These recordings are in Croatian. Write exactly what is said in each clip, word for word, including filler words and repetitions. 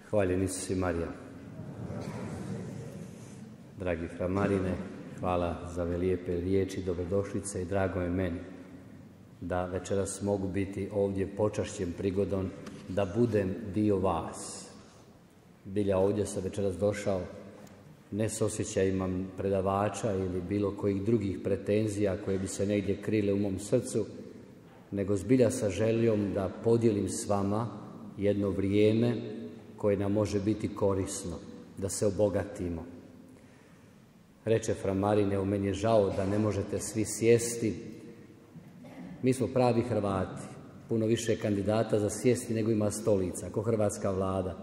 Hvaljen Isus i Marija. Dragi fra Marine, hvala za ove lijepe riječi, dobrodošlice i drago je meni da večeras mogu biti ovdje počašćen prigodom da budem dio vas. Bilja ovdje sam večeras došao ne s osjećajima predavača ili bilo kojih drugih pretenzija koje bi se negdje krile u mom srcu, nego zbilja sa željom da podijelim s vama jedno vrijeme koje nam može biti korisno, da se obogatimo. Reče fra Marine, u meni je žao da ne možete svi sjesti. Mi smo pravi Hrvati, puno više kandidata za sjesti nego ima stolica, ko hrvatska vlada.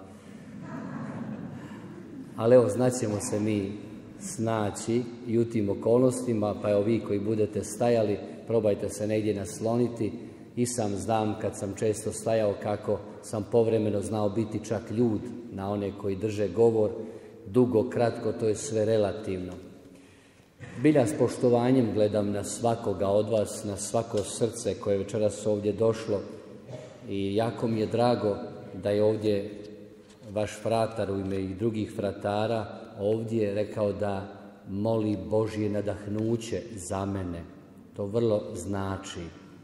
Ali evo, znaćemo se mi snaći i u tim okolnostima, pa evo vi koji budete stajali, probajte se negdje nasloniti. I sam znam, kad sam često stajao, kako sam povremeno znao biti čak ljud na one koji drže govor. Dugo, kratko, to je sve relativno. Bilja s poštovanjem gledam na svakoga od vas, na svako srce koje je večeras ovdje došlo. I jako mi je drago da je ovdje vaš fratar u ime i drugih fratara ovdje rekao da moli Božje nadahnuće za mene. To vrlo znači.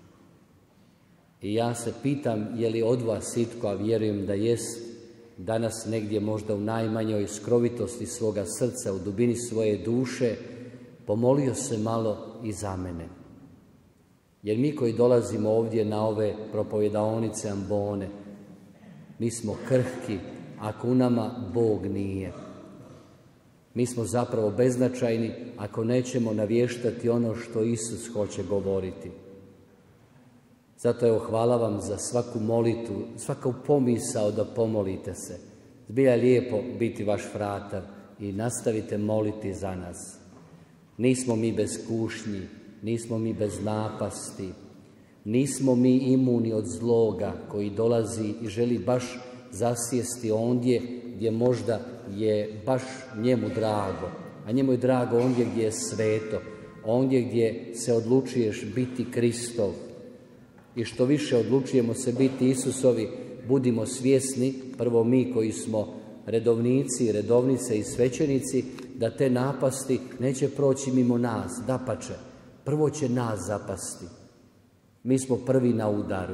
I ja se pitam, je li od vas itko, a vjerujem da jest, danas negdje možda u najmanjoj skrovitosti svoga srca, u dubini svoje duše, pomolio se malo i za mene. Jer mi koji dolazimo ovdje na ove propovjedaonice ambone, mi smo krhki, ako u nama Bog nije. Mi smo zapravo beznačajni ako nećemo navještati ono što Isus hoće govoriti. Zato evo, hvala vam za svaku molitu, svaku pomisao da pomolite se. Zbilja je lijepo biti vaš fratar i nastavite moliti za nas. Nismo mi bez kušnji, nismo mi bez napasti, nismo mi imuni od zloga koji dolazi i želi baš zasjesti ondje gdje možda je baš njemu drago, a njemu je drago ondje gdje je sveto, ondje gdje se odlučuješ biti Kristov. I što više odlučujemo se biti Isusovi, budimo svjesni, prvo mi koji smo redovnici, redovnice i svećenici, da te napasti neće proći mimo nas, dapače, prvo će nas zapasti. Mi smo prvi na udaru.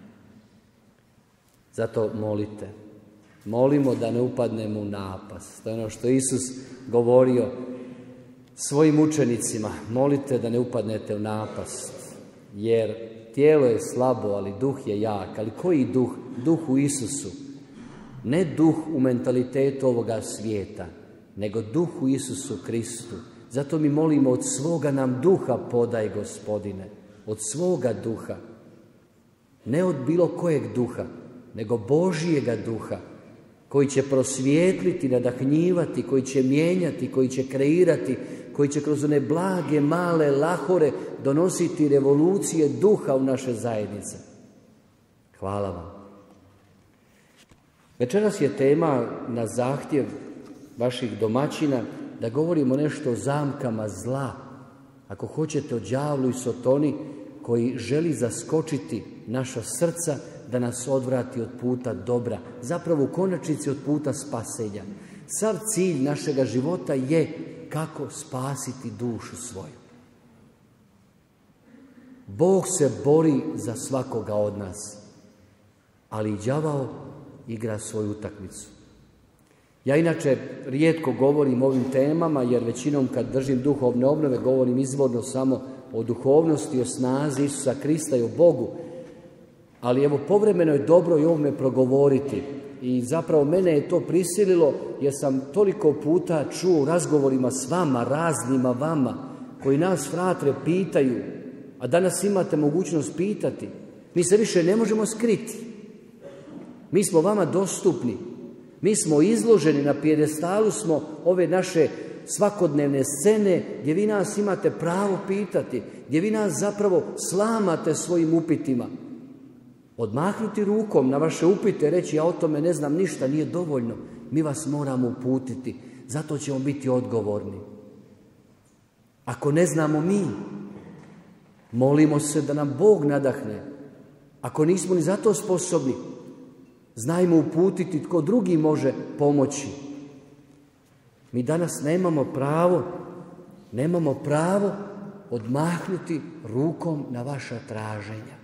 Zato molite. Molimo da ne upadnemo u napast. To je ono što Isus govorio svojim učenicima. Molite da ne upadnete u napast, jer tijelo je slabo, ali duh je jak. Ali koji duh? Duh u Isusu. Ne duh u mentalitetu ovoga svijeta, nego duh u Isusu Kristu. Zato mi molimo, od svoga nam duha podaj, Gospodine. Od svoga duha. Ne od bilo kojeg duha, nego Božjega duha, koji će prosvijetliti, nadahnjivati, koji će mijenjati, koji će kreirati, koji će kroz one blage, male lahore donositi revolucije duha u naše zajednice. Hvala vam. Večeras je tema na zahtjev vaših domaćina da govorimo nešto o zamkama zla. Ako hoćete, o đavlu i sotoni koji želi zaskočiti naša srca da nas odvrati od puta dobra. Zapravo u konačnici od puta spasenja. Sav cilj našega života je kako spasiti dušu svoju. Bog se bori za svakoga od nas, ali i đavao igra svoju utakmicu. Ja inače rijetko govorim o ovim temama, jer većinom kad držim duhovne obnove govorim izvorno samo o duhovnosti, o snazi Isusa Krista i o Bogu. Ali evo, povremeno je dobro i ovome progovoriti. I zapravo mene je to prisililo, jer sam toliko puta čuo u razgovorima s vama, raznima vama, koji nas, fratre, pitaju, a danas imate mogućnost pitati. Mi se više ne možemo skriti. Mi smo vama dostupni. Mi smo izloženi, na pijedestalu smo ove naše svakodnevne scene gdje vi nas imate pravo pitati, gdje vi nas zapravo slamate svojim upitima. Odmahnuti rukom na vaše upite, reći ja o tome ne znam ništa, nije dovoljno. Mi vas moramo uputiti, zato ćemo biti odgovorni. Ako ne znamo mi, molimo se da nam Bog nadahne. Ako nismo ni za to sposobni, Znajmo uputiti tko drugi može pomoći. Mi danas nemamo pravo, nemamo pravo odmahnuti rukom na vaša traženja.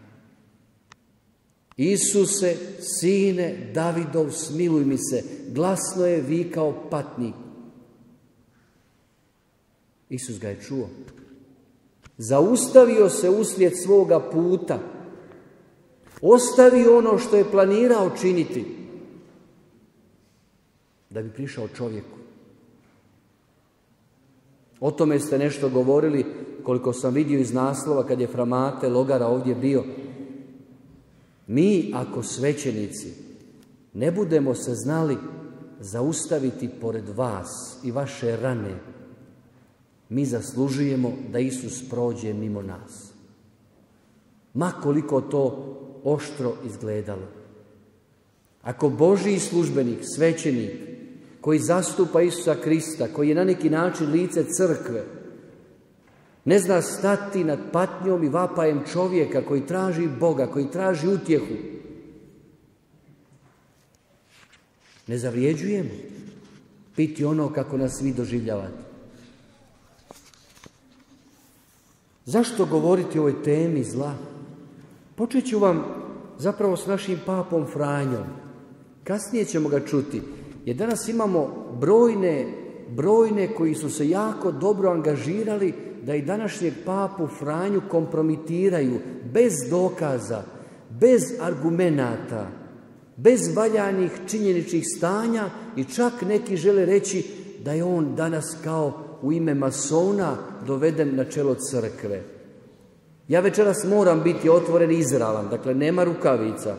Isuse, sine Davidov, smiluj mi se, glasno je vikao patnik. Isus ga je čuo. Zaustavio se uslijed svoga puta. Ostavio ono što je planirao činiti da bi prišao čovjeku. O tome ste nešto govorili, koliko sam vidio iz naslova kad je fra Mate Logara ovdje bio. Mi, ako svećenici, ne budemo se znali zaustaviti pored vas i vaše rane, mi zaslužujemo da Isus prođe mimo nas. Ma koliko to oštro izgledalo. Ako Božji službenik, svećenik, koji zastupa Isusa Krista, koji je na neki način lice crkve, ne zna stati nad patnjom i vapajem čovjeka koji traži Boga, koji traži utjehu, ne zavrijeđujemo biti ono kako nas vi doživljavate. Zašto govoriti o ovoj temi zla? Počet ću vam zapravo s našim papom Franjom. Kasnije ćemo ga čuti. Jer danas imamo brojne, brojne koji su se jako dobro angažirali da i današnjeg papu Franju kompromitiraju bez dokaza, bez argumenata, bez valjanih činjeničnih stanja i čak neki žele reći da je on danas kao u ime masona doveden na čelo crkve. Ja večeras moram biti otvoren i izravan, dakle nema rukavica.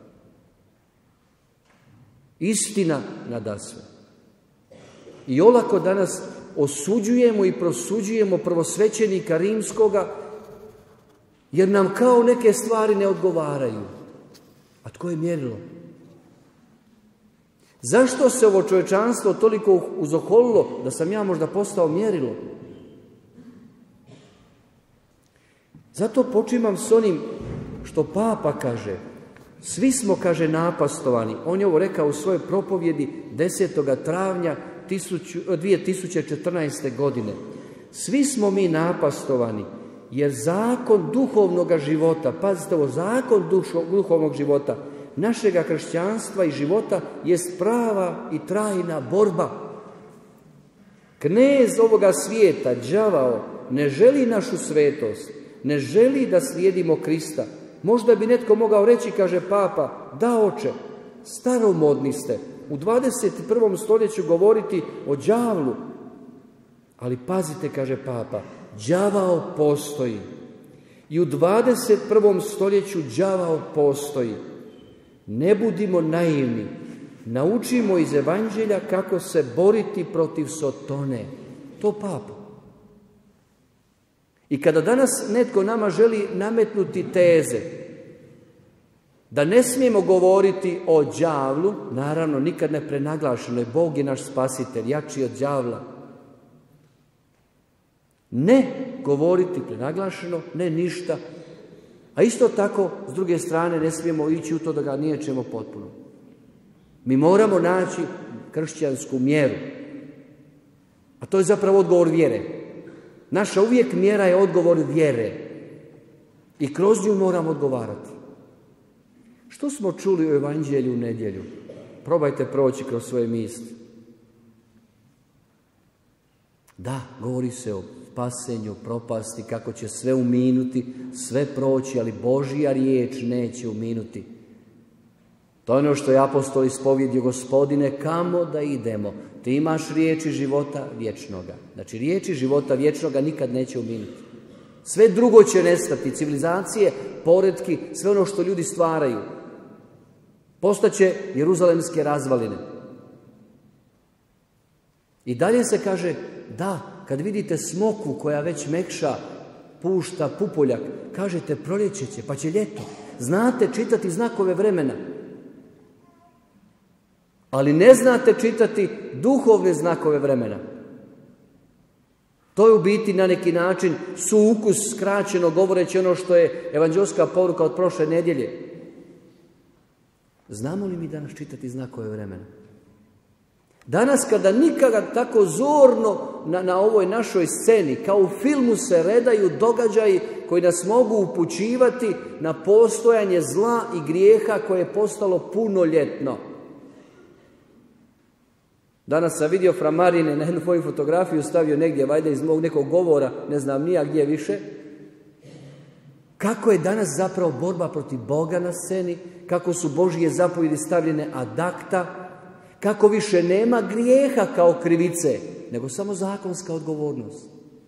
Istina nadasve. I olako danas osuđujemo i prosuđujemo prvosvećenika rimskoga, jer nam kao neke stvari ne odgovaraju. A tko je mjerilo? Zašto se ovo čovječanstvo toliko uzoholilo da sam ja možda postao mjerilo? Zato počimam s onim što papa kaže. Svi smo, kaže, napastovani. On je ovo rekao u svojoj propovjedi desetog travnja dvije tisuće četrnaeste. godine. Svi smo mi napastovani, jer zakon duhovnog života, pazite ovo, zakon duhovnog života, našega kršćanstva i života jest prava i trajna borba. Knez ovoga svijeta, đavao, ne želi našu svetost, ne želi da slijedimo Krista. Možda bi netko mogao reći, kaže papa, da oče, staromodni ste, u dvadeset prvom stoljeću govoriti o đavlu. Ali pazite, kaže papa, đavao postoji. I u dvadeset prvom stoljeću đavao postoji. Ne budimo naivni, naučimo iz evanđelja kako se boriti protiv sotone. To papa. I kada danas netko nama želi nametnuti teze da ne smijemo govoriti o đavlu, naravno nikad ne prenaglašeno, Bog je naš spasitelj, jači od đavla. Ne govoriti prenaglašeno, ne ništa. A isto tako, s druge strane, ne smijemo ići u to da ga niječemo potpuno. Mi moramo naći kršćansku mjeru. A to je zapravo odgovor vjere. Naša uvijek mjera je odgovor vjere. I kroz nju moramo odgovarati. Što smo čuli u evanđelju u nedjelju? Probajte proći kroz svoje misli. Da, govori se o spasenju, propasti, kako će sve uminuti, sve proći, ali Božja riječ neće uminuti. To je ono što je apostol ispovjedio: Gospodine, kamo da idemo? Ti imaš riječi života vječnoga. Znači, riječi života vječnoga nikad neće uminuti. Sve drugo će nestati, civilizacije, poretki, sve ono što ljudi stvaraju. Postaće jeruzalemske razvaline. I dalje se kaže, da, kad vidite smoku koja već mekša, pušta pupoljak, kažete proljeće će, pa će ljeto. Znate čitati znakove vremena. Ali ne znate čitati duhovne znakove vremena. To je u biti na neki način sukus, skraćeno govoreći ono što je evanđelska poruka od prošle nedjelje. Znamo li mi danas čitati znakove vremena? Danas kada nikada tako zorno na, na ovoj našoj sceni, kao u filmu, se redaju događaji koji nas mogu upućivati na postojanje zla i grijeha koje je postalo punoljetno. Danas sam vidio fra Marine na jednu moju fotografiju, stavio negdje, vajde iz mog nekog govora, ne znam nija gdje više, kako je danas zapravo borba protiv Boga na sceni, kako su Božje zapovjedi stavljene ad acta, kako više nema grijeha kao krivice, nego samo zakonska odgovornost.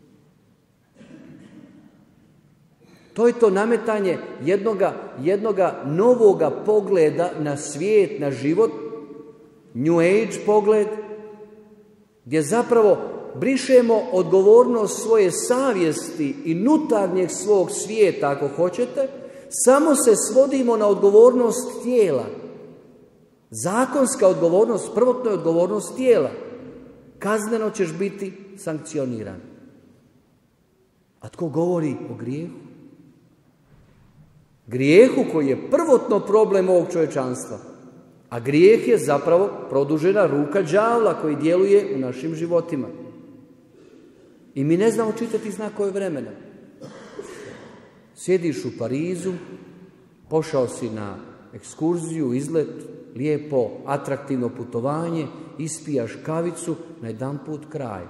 To je to nametanje jednoga, jednoga novoga pogleda na svijet, na život, New Age pogled, gdje zapravo brišemo odgovornost svoje savjesti i nutarnjeg svog svijeta, ako hoćete, samo se svodimo na odgovornost tijela. Zakonska odgovornost, prvotno je odgovornost tijela. Kazneno ćeš biti sankcioniran. A tko govori o grijehu? Grijehu koji je prvotno problem ovog čovječanstva. A grijeh je zapravo produžena ruka đavla koji djeluje u našim životima. I mi ne znamo čitati znakove vremena. Sjediš u Parizu, pošao si na ekskurziju, izlet, lijepo, atraktivno putovanje, ispijaš kavicu, najedanput kraj.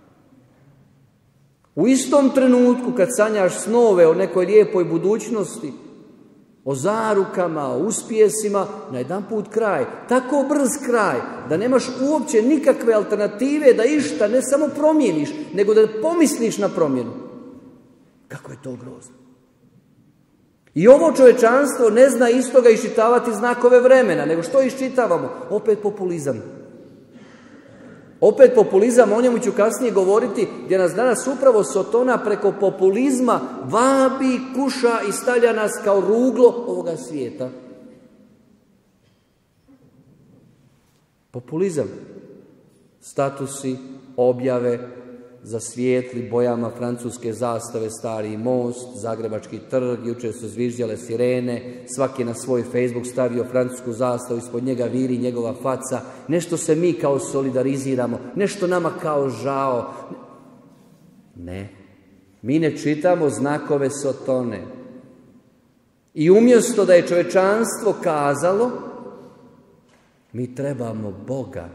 U istom trenutku kad sanjaš snove o nekoj lijepoj budućnosti, o zarukama, o uspjesima, najedanput kraj. Tako brz kraj da nemaš uopće nikakve alternative da išta ne samo promijeniš, nego da pomisliš na promjenu. Kako je to grozno. I ovo čovječanstvo ne zna istoga iščitavati znakove vremena, nego što iščitavamo? Opet populizam. Opet populizam, o njemu ću kasnije govoriti, gdje nas danas upravo Sotona preko populizma vabi, kuša i stavlja nas kao ruglo ovoga svijeta. Populizam. Statusi, objave, za svijetli bojama francuske zastave, Stari most, Zagrebački trg, jučer su zviždjale sirene, svaki je na svoj Facebook stavio francusku zastavu, ispod njega viri njegova faca, nešto se mi kao solidariziramo, nešto nama kao žao. Ne, mi ne čitamo znakove Sotone. I umjesto da je čovječanstvo kazalo, mi trebamo Boga.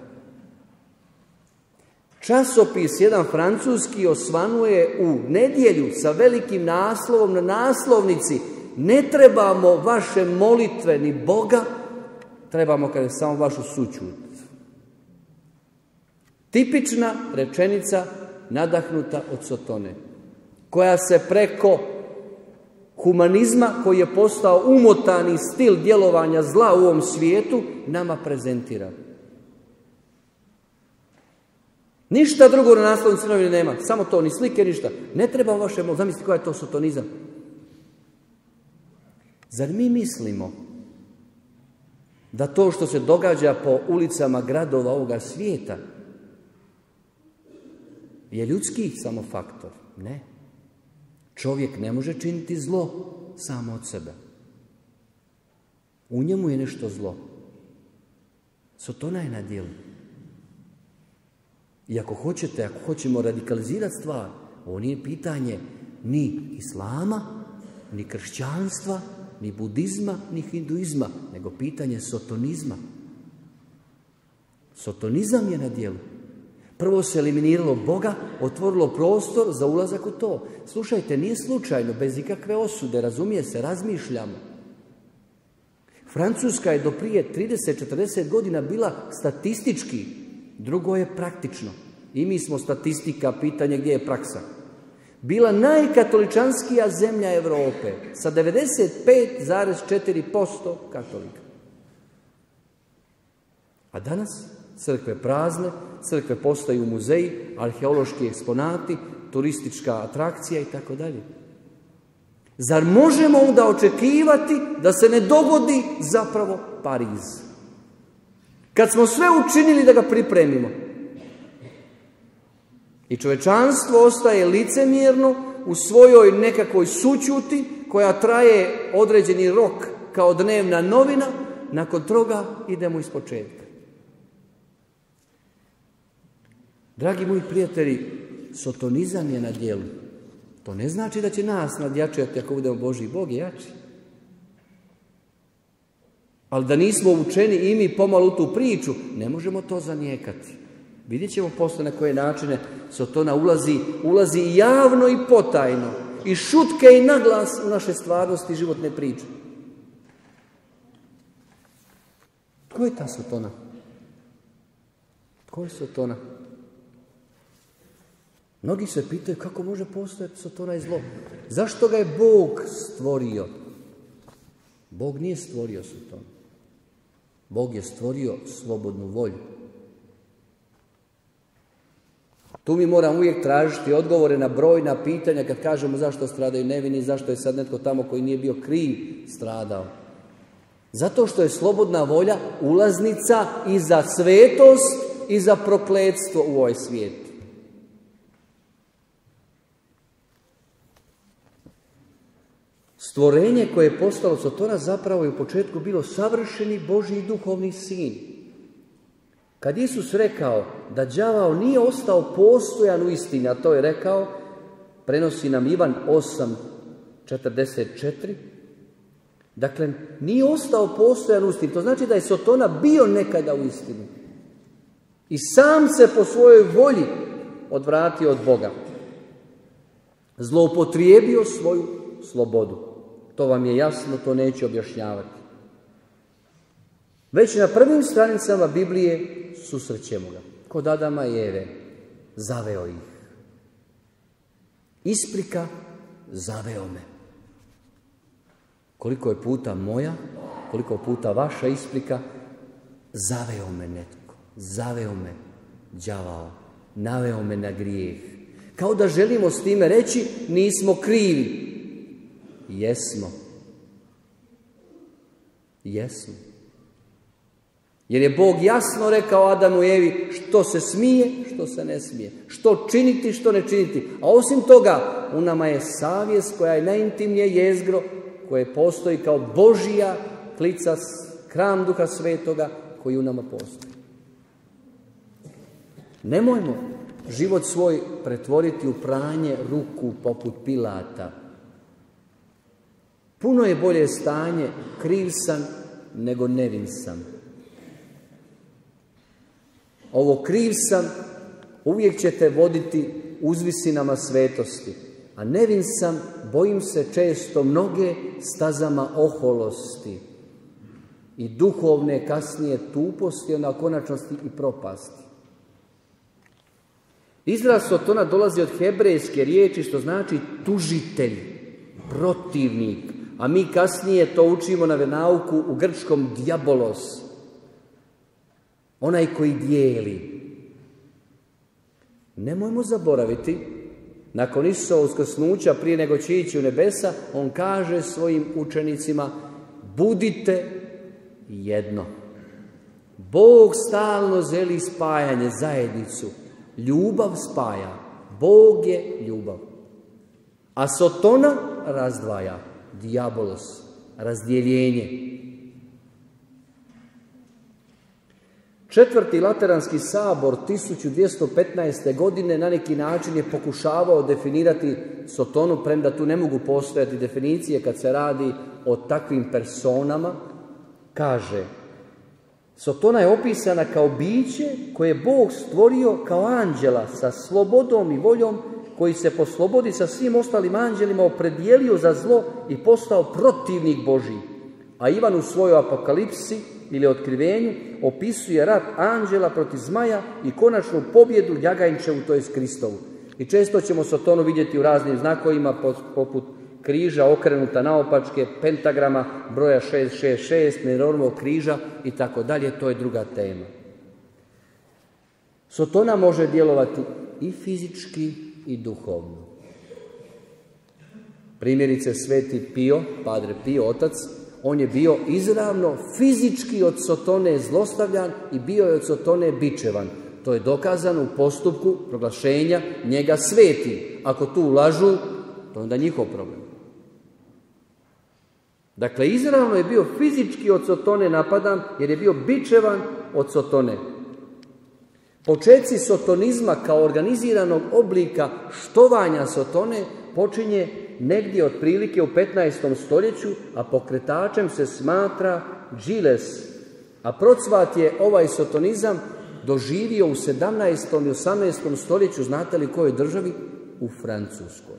Časopis jedan francuski osvanuje u nedjelju sa velikim naslovom na naslovnici: ne trebamo vaše molitve ni Boga, trebamo kada je samo vašu sućut. Tipična rečenica nadahnuta od Sotone, koja se preko humanizma, koji je postao umotani stil djelovanja zla u ovom svijetu, nama prezentira. Ništa drugo na naslovnici novine nema, samo to, ni slike, ništa. Ne treba vaše molitve. Zamislite koja je to sotonizam. Zar mi mislimo da to što se događa po ulicama gradova ovoga svijeta je ljudski samo faktor? Ne. Čovjek ne može činiti zlo samo od sebe. U njemu je nešto zlo. Sotona je na djelu. I ako hoćete, ako hoćemo radikalizirati stvar, ovo nije pitanje ni islama, ni kršćanstva, ni budizma, ni hinduizma, nego pitanje sotonizma. Sotonizam je na djelu. Prvo se eliminiralo Boga, otvorilo prostor za ulazak u to. Slušajte, nije slučajno, bez ikakve osude, razumije se, razmišljamo. Francuska je do prije trideset do četrdeset godina bila statistički, drugo je praktično. I mi smo statistika, pitanje gdje je praksa. Bila najkatoličanskija zemlja Europe sa devedeset pet zarez četiri posto katolika. A danas crkve prazne, crkve postaju muzeji, arheološki eksponati, turistička atrakcija i tako dalje. Zar možemo onda očekivati da se ne dogodi zapravo Pariz? Kad smo sve učinili da ga pripremimo. I čovječanstvo ostaje licemjerno u svojoj nekakvoj sućuti koja traje određeni rok kao dnevna novina, nakon toga idemo iz početka. Dragi moji prijatelji, sotonizam je na djelu. To ne znači da će nas nadjačati ako budemo Božji. Bog je jači. Ali da nismo učeni i mi pomalo u tu priču, ne možemo to zanijekati. Vidjet ćemo posle na koje načine sotona ulazi, ulazi i javno i potajno, i šutke i naglas u naše stvarnosti i životne priče. Tko je ta sotona? Tko je sotona? Mnogi se pitaju kako može postojati sotona i zlo. Zašto ga je Bog stvorio? Bog nije stvorio sotonu. Bog je stvorio slobodnu volju. Tu mi moramo uvijek tražiti odgovore na brojna pitanja kad kažemo zašto stradaju nevini, zašto je sad netko tamo koji nije bio kriv stradao. Zato što je slobodna volja ulaznica i za svetost i za prokletstvo u ovaj svijet. Stvorenje koje je postalo sotona zapravo je u početku bilo savršeni Božji i duhovni sin. Kad Isus rekao da đavao nije ostao postojan u istini, a to je rekao, prenosi nam Ivan osam četrdeset četiri, dakle, nije ostao postojan u istini. To znači da je sotona bio nekada u istini. I sam se po svojoj volji odvratio od Boga. Zloupotrijebio svoju slobodu. To vam je jasno, to neću objašnjavati. Već na prvim stranicama Biblije susrećemo ga. Kod Adama i Eve. Zaveo ih. Isprika, zaveo me. Koliko je puta moja, koliko puta vaša isprika, zaveo me netko. Zaveo me đavao. Naveo me na grijeh. Kao da želimo s time reći, nismo krivi. Jesmo. Jesmo. Jer je Bog jasno rekao Adamu i Evi što se smije, što se ne smije. Što činiti, što ne činiti. A osim toga, u nama je savjest koja je najintimnije jezgro, koje postoji kao Božija klica, hram Duha Svetoga koji u nama postoji. Nemojmo život svoj pretvoriti u pranje ruku poput Pilata. Puno je bolje stanje kriv sam nego nevin sam. Ovo kriv sam uvijek ćete voditi uzvisinama svetosti, a nevin sam, bojim se često mnoge stazama oholosti i duhovne kasnije tuposti, onda konačnosti i propasti. Izraz sotona dolazi od hebrejske riječi što znači tužitelj, protivnik, a mi kasnije to učimo na venauku u grčkom diabolos, onaj koji dijeli. Nemojmo zaboraviti, nakon Isusova uskrsnuća, prije nego će ići u nebesa, on kaže svojim učenicima, budite jedno. Bog stalno želi spajanje, zajednicu. Ljubav spaja. Bog je ljubav. A sotona razdvaja. Diabolos. Razdjeljenje. Četvrti Lateranski sabor tisuću dvjesto petnaeste. godine na neki način je pokušavao definirati sotonu, premda tu ne mogu postojati definicije kad se radi o takvim personama. Kaže, sotona je opisana kao biće koje je Bog stvorio kao anđela sa slobodom i voljom, koji se po slobodi sa svim ostalim anđelima opredijelio za zlo i postao protivnik Božji. A Ivan u svojoj apokalipsi ili otkrivenju opisuje rat anđela protiv zmaja i konačnu pobjedu Jagajnčevu, to je Kristovu. I često ćemo sotonu vidjeti u raznim znakovima poput križa okrenuta naopačke, pentagrama, broja šest šest šest, Neronovog križa i tako dalje, to je druga tema. Sotona može djelovati i fizički i duhovno. Primjerice Sveti Pio, Padre Pio, otac, on je bio izravno fizički od sotone zlostavljan i bio je od sotone bičevan. To je dokazano u postupku proglašenja njega svetim. Ako tu lažu, to je onda njihov problem. Dakle, izravno je bio fizički od Sotone napadan, jer je bio bičevan od Sotone. Počeci sotonizma kao organiziranog oblika štovanja Sotone počinje negdje otprilike u petnaestom stoljeću, a pokretačem se smatra Gilles. A procvat je ovaj sotonizam doživio u sedamnaestom i osamnaestom stoljeću, znate li kojoj državi? U Francuskoj.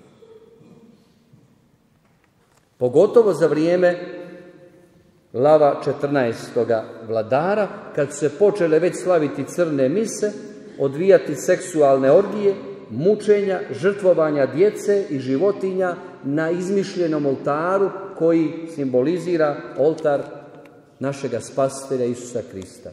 Pogotovo za vrijeme Lava četrnaestoga vladara, kad se počele već slaviti crne mise, odvijati seksualne orgije, mučenja, žrtvovanja djece i životinja na izmišljenom oltaru koji simbolizira oltar našega spasitelja Isusa Krista.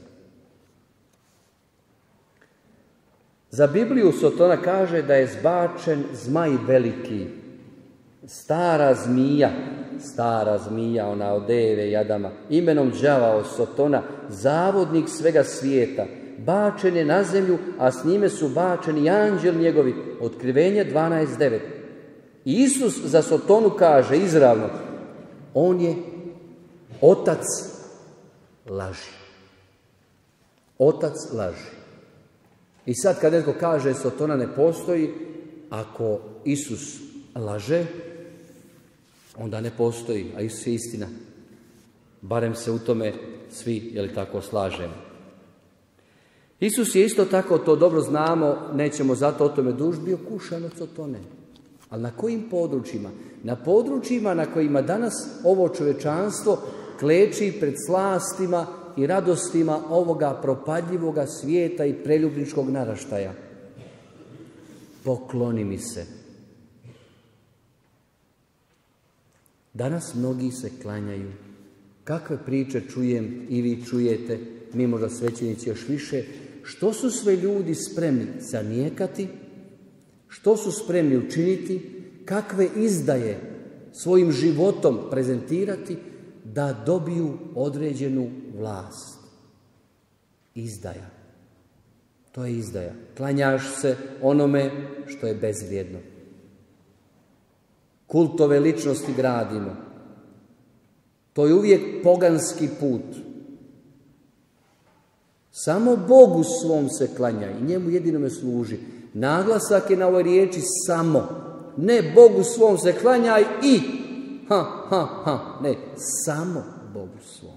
Za Bibliju Sotona kaže da je zbačen zmaj veliki, stara zmija, stara zmija, ona od Eve i Adama, imenom đavao Sotona, zavodnik svega svijeta, bačen je na zemlju, a s njime su bačeni anđeli njegovi. Otkrivenje dvanaest devet. I Isus za Sotonu kaže izravno, on je otac laži. Otac laži. I sad kad netko kaže Sotona ne postoji, ako Isus laže, onda ne postoji, a Isus je istina. Barem se u tome svi, je li tako, slažemo. Isus je isto tako, to dobro znamo, nećemo zato o tome duž, bio kušan od Sotone. Ali na kojim područjima? Na područjima na kojima danas ovo čovječanstvo kleči pred slastima i radostima ovoga propadljivoga svijeta i preljubničkog naraštaja. Pokloni mi se. Danas mnogi se klanjaju. Kakve priče čujem i vi čujete, mi možda svećenici još više, što su sve ljudi spremni zanijekati, što su spremni učiniti, kakve izdaje svojim životom prezentirati da dobiju određenu vlast. Izdaja. To je izdaja. Klanjaš se onome što je bezvrijedno. Kultove ličnosti gradimo. To je uvijek poganski put. Samo Bogu svom se klanja i njemu jedinome služi. Naglasak je na ovoj riječi samo. Ne Bogu svom se klanjaj i ha, ha, ha. Ne, samo Bogu svom.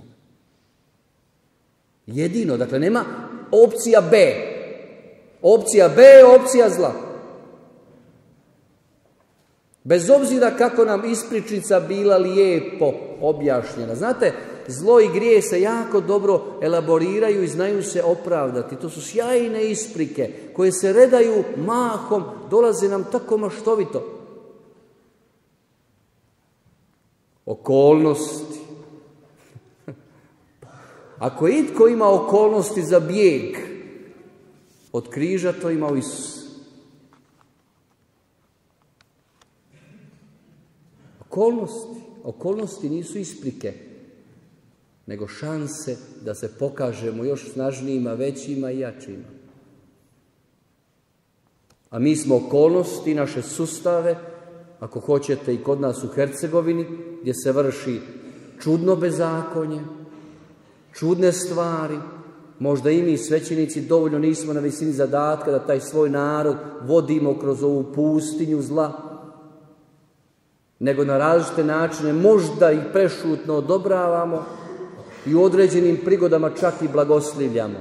Jedino, dakle nema opcija B. Opcija B je opcija zla. Bez obzira kako nam ispričnica bila lijepo objašnjena. Znate, zlo i grije se jako dobro elaboriraju i znaju se opravdati. To su sjajne isprike koje se redaju mahom, dolaze nam tako maštovito. Okolnosti. Ako itko ima okolnosti za bijeg od križa, to imao Isus. Okolnosti. Okolnosti nisu isprike, nego šanse da se pokažemo još snažnijima, većima i jačima. A mi smo okolnosti, naše sustave, ako hoćete i kod nas u Hercegovini, gdje se vrši čudno bezakonje, čudne stvari, možda i mi svećenici dovoljno nismo na visini zadatka da taj svoj narod vodimo kroz ovu pustinju zla, nego na različite načine možda i prešutno odobravamo i u određenim prigodama čak i blagoslivljamo.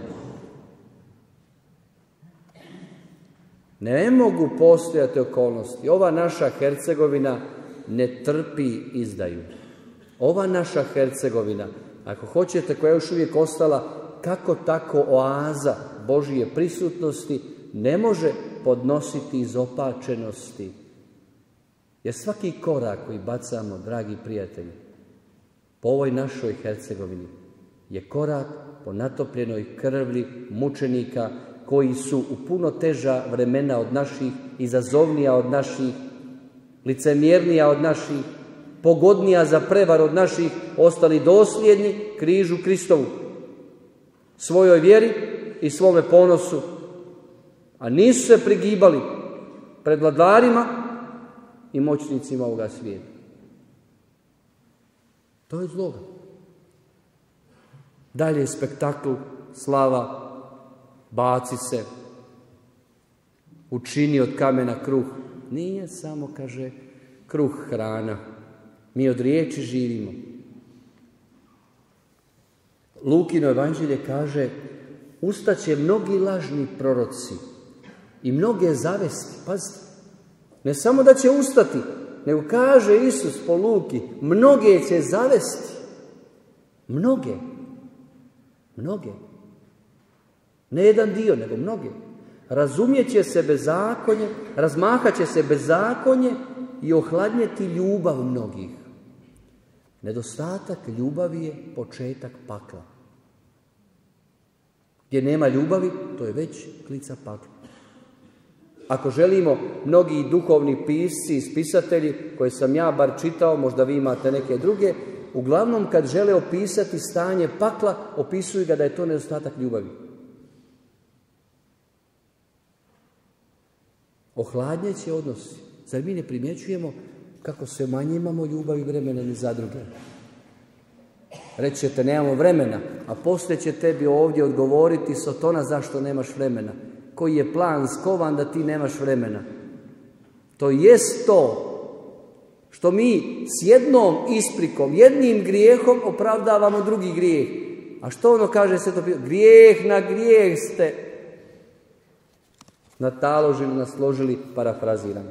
Ne mogu postojati okolnosti. Ova naša Hercegovina ne trpi izdaju. Ova naša Hercegovina, ako hoćete, koja je još uvijek ostala kako tako oaza Božije prisutnosti, ne može podnositi izopačenosti. Jer svaki korak koji bacamo, dragi prijatelji, po ovoj našoj Hercegovini je korak po natopljenoj krvlji mučenika koji su u puno teža vremena od naših, izazovnija od naših, licemjernija od naših, pogodnija za prevar od naših, ostali dosljedni križu Kristovu, svojoj vjeri i svome ponosu, a nisu se prigibali pred vladarima i moćnicima ovoga svijeta. To je zloga. Dalje spektakl, slava, baci se, učini od kamena kruh. Nije samo, kaže, kruh hrana. Mi od riječi živimo. Lukino evanđelje kaže, ustaće mnogi lažni proroci i mnoge zavesti. Pazite, ne samo da će ustati, nego kaže Isus po Luki, mnoge će zavesti. Mnoge. Mnoge. Ne jedan dio, nego mnoge. Razumjet će se bezakonje, razmahat će se bezakonje i ohladnjeti ljubav mnogih. Nedostatak ljubavi je početak pakla. Gdje nema ljubavi, to je već klica pakla. Ako želimo, mnogi duhovni pisci i spisatelji, koje sam ja bar čitao, možda vi imate neke druge, uglavnom kad žele opisati stanje pakla, opisuju ga da je to nedostatak ljubavi. Ohladnjeće odnosi. Zar mi ne primjećujemo kako sve manje imamo ljubavi vremena ni za druge? Reći ćete, nemamo vremena, a poslije će tebi ovdje odgovoriti Sotona zašto nemaš vremena. Koji je plan skovan da ti nemaš vremena. To jest to što mi s jednom isprikom, jednim grijehom opravdavamo drugi grijeh. A što ono kaže Sveto pismo? Grijeh na grijeh ste nataložili, nasložili, parafraziram.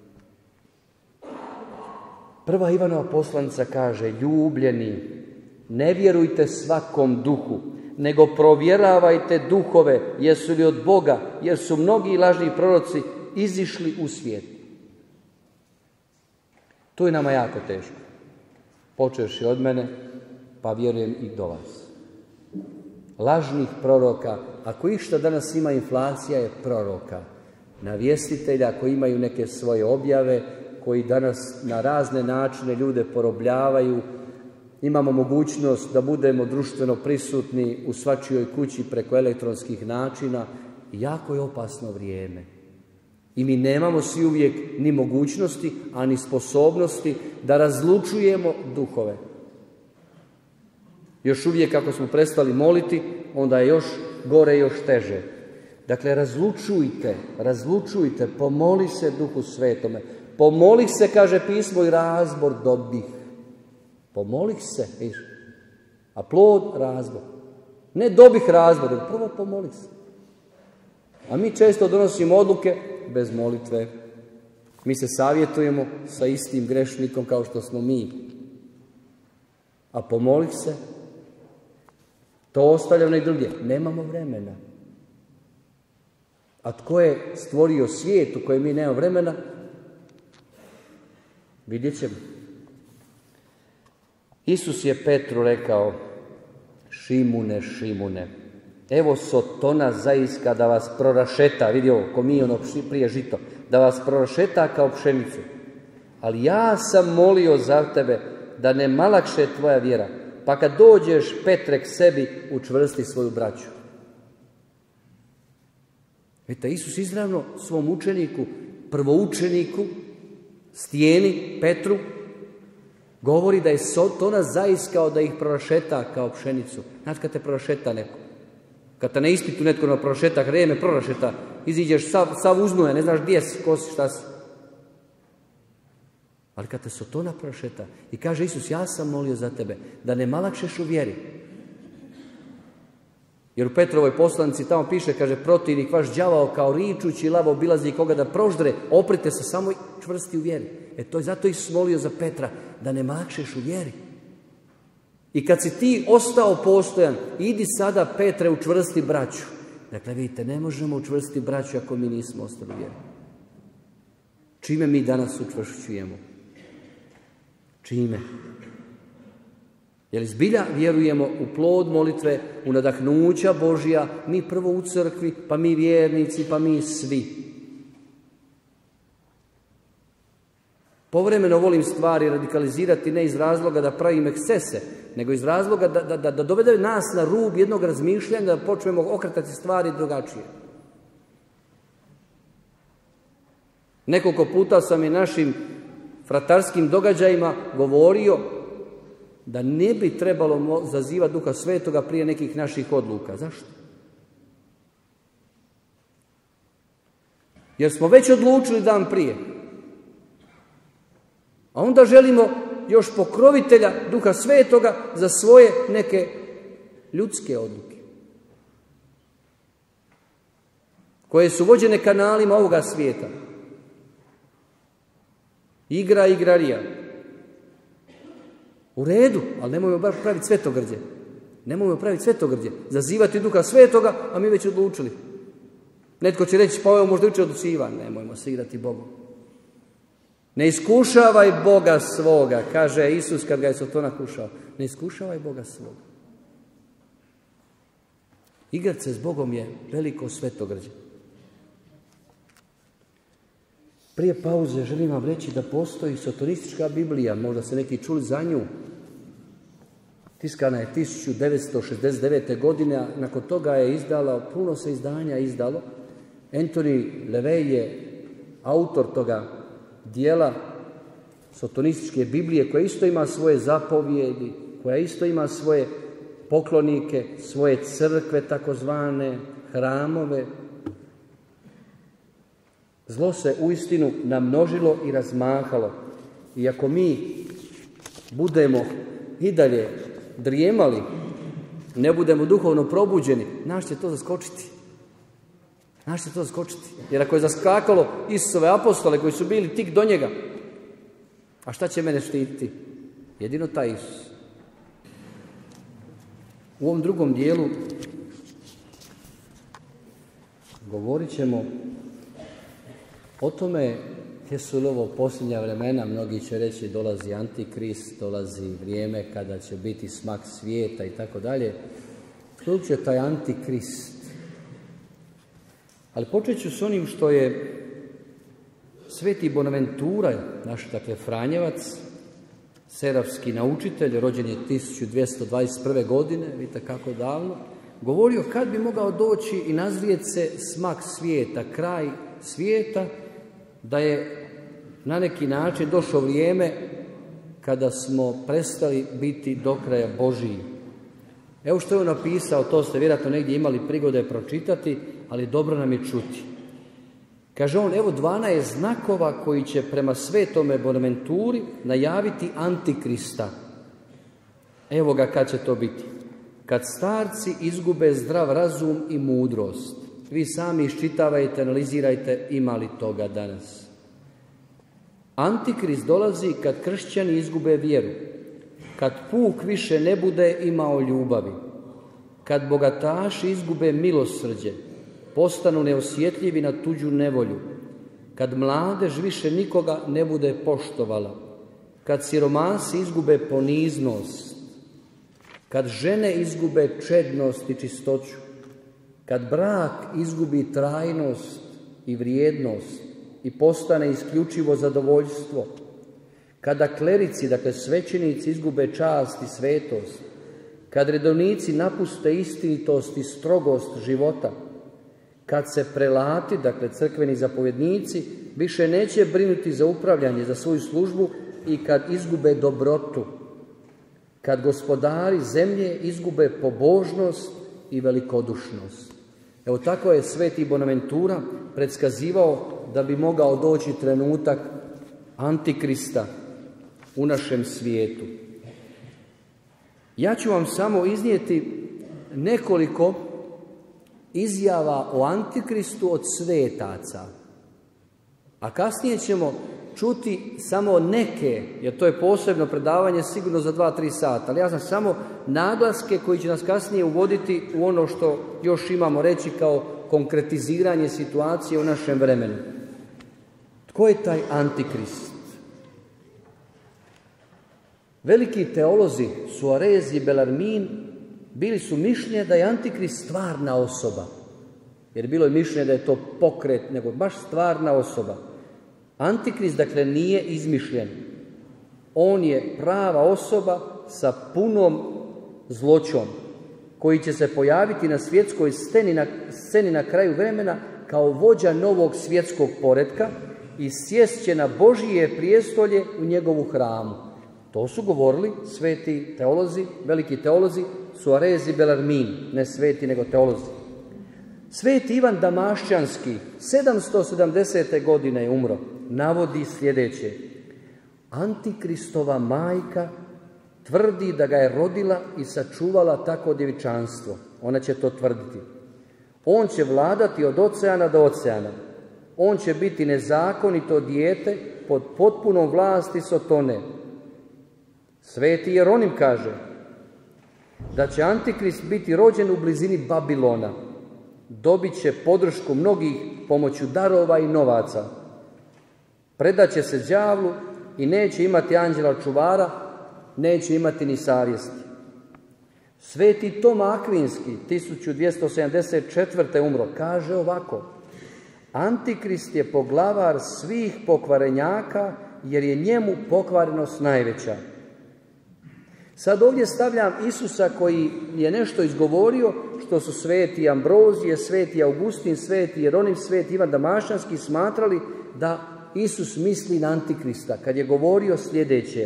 Prva Ivanova poslanica kaže, ljubljeni, ne vjerujte svakom duhu, nego provjeravajte duhove, jesu li od Boga, jer su mnogi lažni proroci izišli u svijet. To je nama jako teško. Počevši od mene, pa vjerujem i do vas. Lažnih proroka, ako išta danas ima inflacija, je proroka. Navjestitelja koji imaju neke svoje objave, koji danas na razne načine ljude porobljavaju. Imamo mogućnost da budemo društveno prisutni u svačijoj kući preko elektronskih načina. Jako je opasno vrijeme. I mi nemamo svi uvijek ni mogućnosti, a ni sposobnosti da razlučujemo duhove. Još uvijek ako smo prestali moliti, onda je još gore, još teže. Dakle, razlučujte, razlučujte, pomoli se Duhu Svetome. Pomoli se, kaže pismo, i razbor dobih. Pomoli se, viš. A plod razbor. Ne dobih razbor, prvo pomoli se. A mi često donosimo odluke bez molitve. Mi se savjetujemo sa istim grešnikom kao što smo mi. A pomoli se, to ostavljamo i drugdje. Nemamo vremena. A tko je stvorio svijet u kojem mi nemamo vremena? Vidjet ćemo. Isus je Petru rekao, Šimune, Šimune, evo Sotona zaiska da vas prorašeta, vidi ovo, ko mi ono prije žito, da vas prorašeta kao pšenicu. Ali ja sam molio za tebe da ne malakše tvoja vjera, pa kad dođeš, Petre, k sebi, učvrsti svoju braću. Vidite, Isus izravno svom učeniku, prvoučeniku, stijeni, Petru, govori da je Sotona zaiskao da ih prorašeta kao pšenicu. Znači kad te prorašeta neko, kad te na ispitu netko na prorašeta, kad me prorašeta, iziđeš sav, sav uznuje, ne znaš gdje si, ko si, šta si. Ali kad te Sotona prorašeta i kaže Isus, ja sam molio za tebe da ne malakšeš u vjeri. Jer u Petrovoj poslanici tamo piše, kaže, protivnik vaš đavao kao ričući lavo obilazi koga da proždre, oprite se samo čvrsti u vjeri. E to je zato Isus molio za Petra, da ne malakšeš u vjeri. I kad si ti ostao postojan, idi sada, Petre, učvrsti braću. Dakle, vidite, ne možemo učvrstiti braću ako mi nismo ostali u vjeri. Čime mi danas učvršćujemo? Čime? Jer zbilja vjerujemo u plod molitve, u nadahnuća Božja, mi prvo u crkvi, pa mi vjernici, pa mi svi. Povremeno volim stvari radikalizirati ne iz razloga da pravim ekscese, nego iz razloga da, da, da, da dovede nas na rub jednog razmišljanja, da počnemo okretati stvari drugačije. Nekoliko puta sam i našim fratarskim događajima govorio da ne bi trebalo zazivati Duha Svetoga prije nekih naših odluka. Zašto? Jer smo već odlučili dan prije. A onda želimo još pokrovitelja Duha Svetoga za svoje neke ljudske odluke, koje su vođene kanalima ovoga svijeta. Igra, igrarija. U redu, ali nemojmo baš praviti svetogrđe. Nemojmo praviti svetogrđe. Zazivati Duha Svetoga, a mi već odlučili. Netko će reći, pa ovo možda jučer odlučiva. Nemojmo se igrati Bogom. Ne iskušavaj Boga svoga, kaže Isus kad ga je Sotona kušao. Ne iskušavaj Boga svoga. Igrat se s Bogom je veliko svetogrđe. Prije pauze želim vam reći da postoji sotonistička Biblija, možda se neki čuli za nju. Tiskana je tisuću devetsto šezdeset devete. godine, a nakon toga je izdala, puno se izdanja izdalo. Anthony LaVey je autor toga dijela sotonističke Biblije, koja isto ima svoje zapovjedi, koja isto ima svoje poklonike, svoje crkve, takozvane hramove. Zlo se uistinu namnožilo i razmahalo. I ako mi budemo i dalje drijemali, ne budemo duhovno probuđeni, naš će to zaskočiti. Naš će to zaskočiti. Jer ako je zaskakalo Isusove apostole koji su bili tik do njega, a šta će mene štititi? Jedino taj Isus. U ovom drugom dijelu govorit ćemo o tome jesu li ovo posljednja vremena. Mnogi će reći dolazi Antikrist, dolazi vrijeme kada će biti smak svijeta i tako dalje. Tko će taj Antikrist? Ali počet ću s onim što je Sveti Bonaventura, naš dakle Franjevac, serafski naučitelj, rođen je tisuću dvjesto dvadeset prve. godine, vidite kako davno, govorio kad bi mogao doći i nazrijeti se smak svijeta, kraj svijeta, da je na neki način došlo vrijeme kada smo prestali biti do kraja Božiji. Evo što je on napisao, to ste vjerojatno negdje imali prigode pročitati, ali dobro nam je čuti. Kaže on, evo dvanaest znakova koji će prema Svetome Bonaventuri najaviti Antikrista. Evo ga kad će to biti. Kad starci izgube zdrav razum i mudrost. Vi sami iščitavajte, analizirajte, ima li toga danas. Antikrist dolazi kad kršćani izgube vjeru, kad puk više ne bude imao ljubavi, kad bogataši izgube milosrđe, postanu neosjetljivi na tuđu nevolju, kad mladež više nikoga ne bude poštovala, kad siromasi izgube poniznost, kad žene izgube čednost i čistoću, kad brak izgubi trajnost i vrijednost i postane isključivo zadovoljstvo, kada klerici, dakle svećenici, izgube čast i svetost, kad redovnici napuste istinitost i strogost života, kad se prelati, dakle crkveni zapovjednici, više neće brinuti za upravljanje, za svoju službu i kad izgube dobrotu, kad gospodari zemlje izgube pobožnost i velikodušnost. Evo tako je Sveti Bonaventura predskazivao da bi mogao doći trenutak Antikrista u našem svijetu. Ja ću vam samo iznijeti nekoliko izjava o Antikristu od svetaca, a kasnije ćemo čuti samo neke, jer to je posebno predavanje sigurno za dva, tri sata, ali ja znam samo naglaske koji će nas kasnije uvoditi u ono što još imamo reći kao konkretiziranje situacije u našem vremenu. Tko je taj Antikrist? Veliki teolozi Suarez i Bellarmine bili su mišljenja da je Antikrist stvarna osoba, jer bilo je mišljenje da je to pokret, nego baš stvarna osoba. Antikrist, dakle, nije izmišljen. On je prava osoba sa punom zloćom, koji će se pojaviti na svjetskoj sceni na, sceni na kraju vremena kao vođa novog svjetskog poretka i sjest će na Božije prijestolje u njegovu hramu. To su govorili sveti teolozi, veliki teolozi, Suarez i Bellarmine, ne sveti nego teolozi. Sveti Ivan Damašćanski, sedamsto sedamdesete godine je umro, navodi sljedeće. Antikristova majka tvrdi da ga je rodila i sačuvala tako djevičanstvo. Ona će to tvrditi. On će vladati od oceana do oceana. On će biti nezakonito dijete pod potpunom vlasti Sotone. Sveti Jeronim kaže da će Antikrist biti rođen u blizini Babilona. Dobit će podršku mnogih pomoću darova i novaca. Predaće se đavlu i neće imati anđela čuvara, neće imati ni savjesti. Sveti Toma Akvinski, tisuću dvjesto sedamdeset četvrte umro, kaže ovako. Antikrist je poglavar svih pokvarenjaka, jer je njemu pokvarenost najveća. Sad ovdje stavljam Isusa koji je nešto izgovorio što su sveti Ambrozije, sveti Augustin, sveti Jeronim, sveti Ivan Damašćanski smatrali da Isus misli na Antikrista kad je govorio sljedeće.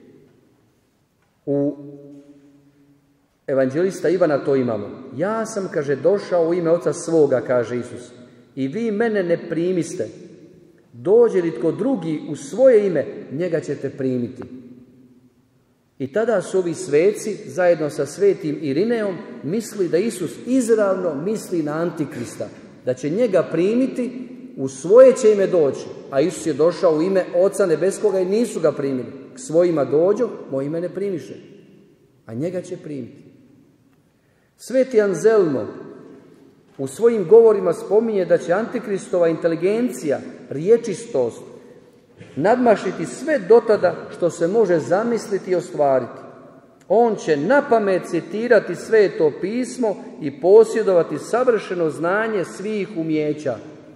U evanđelista Ivana to imamo. Ja sam, kaže, došao u ime Oca svoga, kaže Isus, i vi mene ne primiste. Dođe li tko drugi u svoje ime, njega ćete primiti. I tada su ovi sveci, zajedno sa svetim Irineom, misli da Isus izravno misli na Antikrista, da će njega primiti, u svoje će ime doći, a Isus je došao u ime Oca nebeskoga i nisu ga primili. K svojima dođu, moje ime ne primiše, a njega će primiti. Sveti Anzelmo u svojim govorima spominje da će Antikristova inteligencija, riječistost, nadmašiti sve dotada što se može zamisliti i ostvariti. On će napamet citirati sveto pismo i posjedovati savršeno znanje svih umjeća.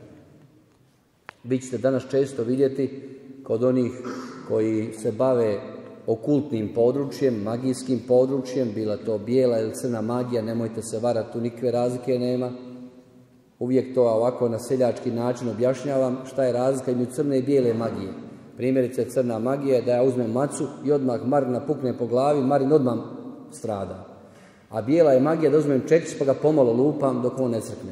Vi ćete danas često vidjeti kod onih koji se bave okultnim područjem, magijskim područjem, bila to bijela ili crna magija, nemojte se varati, tu nikakve razlike nema. Uvijek to ovako na seljački način objašnjavam šta je razlika između crne i bijele magije. Primjerice, crna magija je da ja uzmem macu i odmah Marina pukne po glavi, Marin odmah strada. A bijela je magija da uzmem čekić pa ga pomalo lupam dok on ne crkne.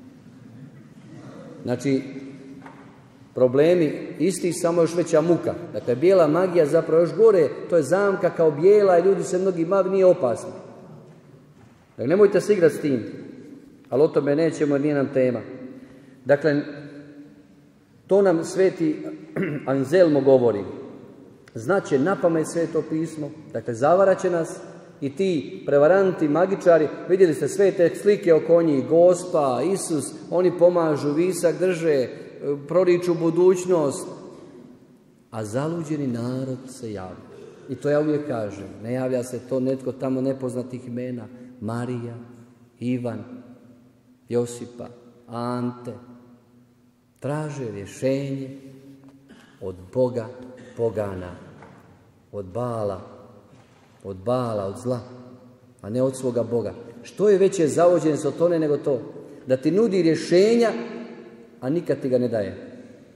Znači, problemi isti, samo još veća muka. Dakle, bijela magija zapravo još gore, to je zamka kao bijela i ljudi se mnogi bavi, nije opasno. Dakle, nemojte se igrati s tim. Ali o tome nećemo jer nije nam tema. Dakle, to nam sveti Anzelmo govori. Znaće napamet sveto pismo, dakle zavarat će nas i ti prevaranti, magičari, vidjeli ste sve te slike oko njih, Gospa, Isus, oni pomažu, visak drže, proriču budućnost, a zaluđeni narod se javlja. I to ja uvijek kažem, ne javlja se to netko tamo nepoznatih imena, Marija, Ivan, Josipa, Ante, traže rješenje od Boga pogana, od Bala, od Bala, od zla, a ne od svoga Boga. Što je veće zavođenje Sotone nego to? Da ti nudi rješenja, a nikad ti ga ne daje.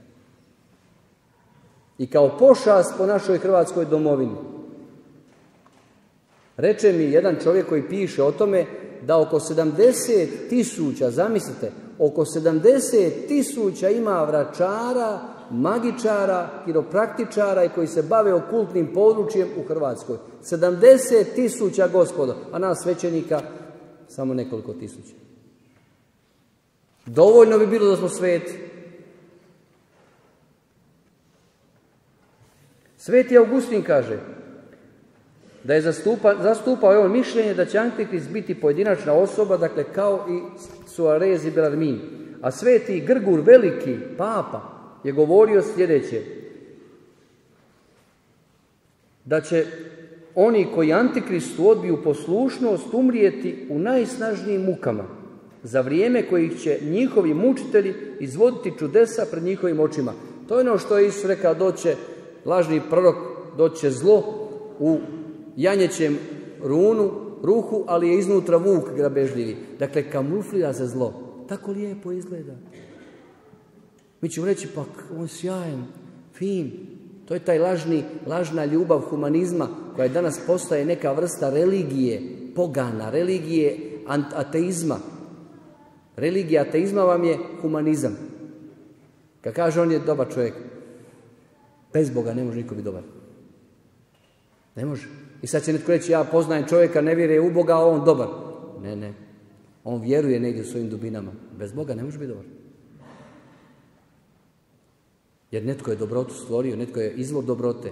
I kao pošast po našoj Hrvatskoj domovini. Reče mi jedan čovjek koji piše o tome da oko sedamdeset tisuća, zamislite, oko sedamdeset tisuća ima vračara, magičara, kiropraktičara i koji se bave okultnim područjem u Hrvatskoj. sedamdeset tisuća, gospodo, a nas svećenika samo nekoliko tisuća. Dovoljno bi bilo da smo sveti. Sveti Augustin kaže da je zastupa, zastupao ovo mišljenje da će Antikrist biti pojedinačna osoba, dakle kao i Suarez i Bellarmine. A sveti Grgur Veliki, papa, je govorio sljedeće, da će oni koji Antikristu odbiju poslušnost umrijeti u najsnažnijim mukama, za vrijeme kojih će njihovi mučitelji izvoditi čudesa pred njihovim očima. To je ono što je Isus rekao, doće lažni prorok, doće zlo u janjećem runu, ruhu, ali je iznutra vuk grabežljivi. Dakle, kamuflira se zlo. Tako lijepo izgleda. Mi ćemo reći, pa on sjajan, fin. To To je taj lažni, lažna ljubav humanizma koja danas postaje neka vrsta religije, pogana, religije ateizma. Religija ateizma vam je humanizam. Kad kaže on je dobar čovjek, bez Boga ne može niko biti dobar. Ne može. I sad će netko reći, ja poznajem čovjeka, ne vjeruje u Boga, a on dobar. Ne, ne. On vjeruje negdje u svojim dubinama. Bez Boga ne može biti dobar. Jer netko je dobrotu stvorio, netko je izvor dobrote.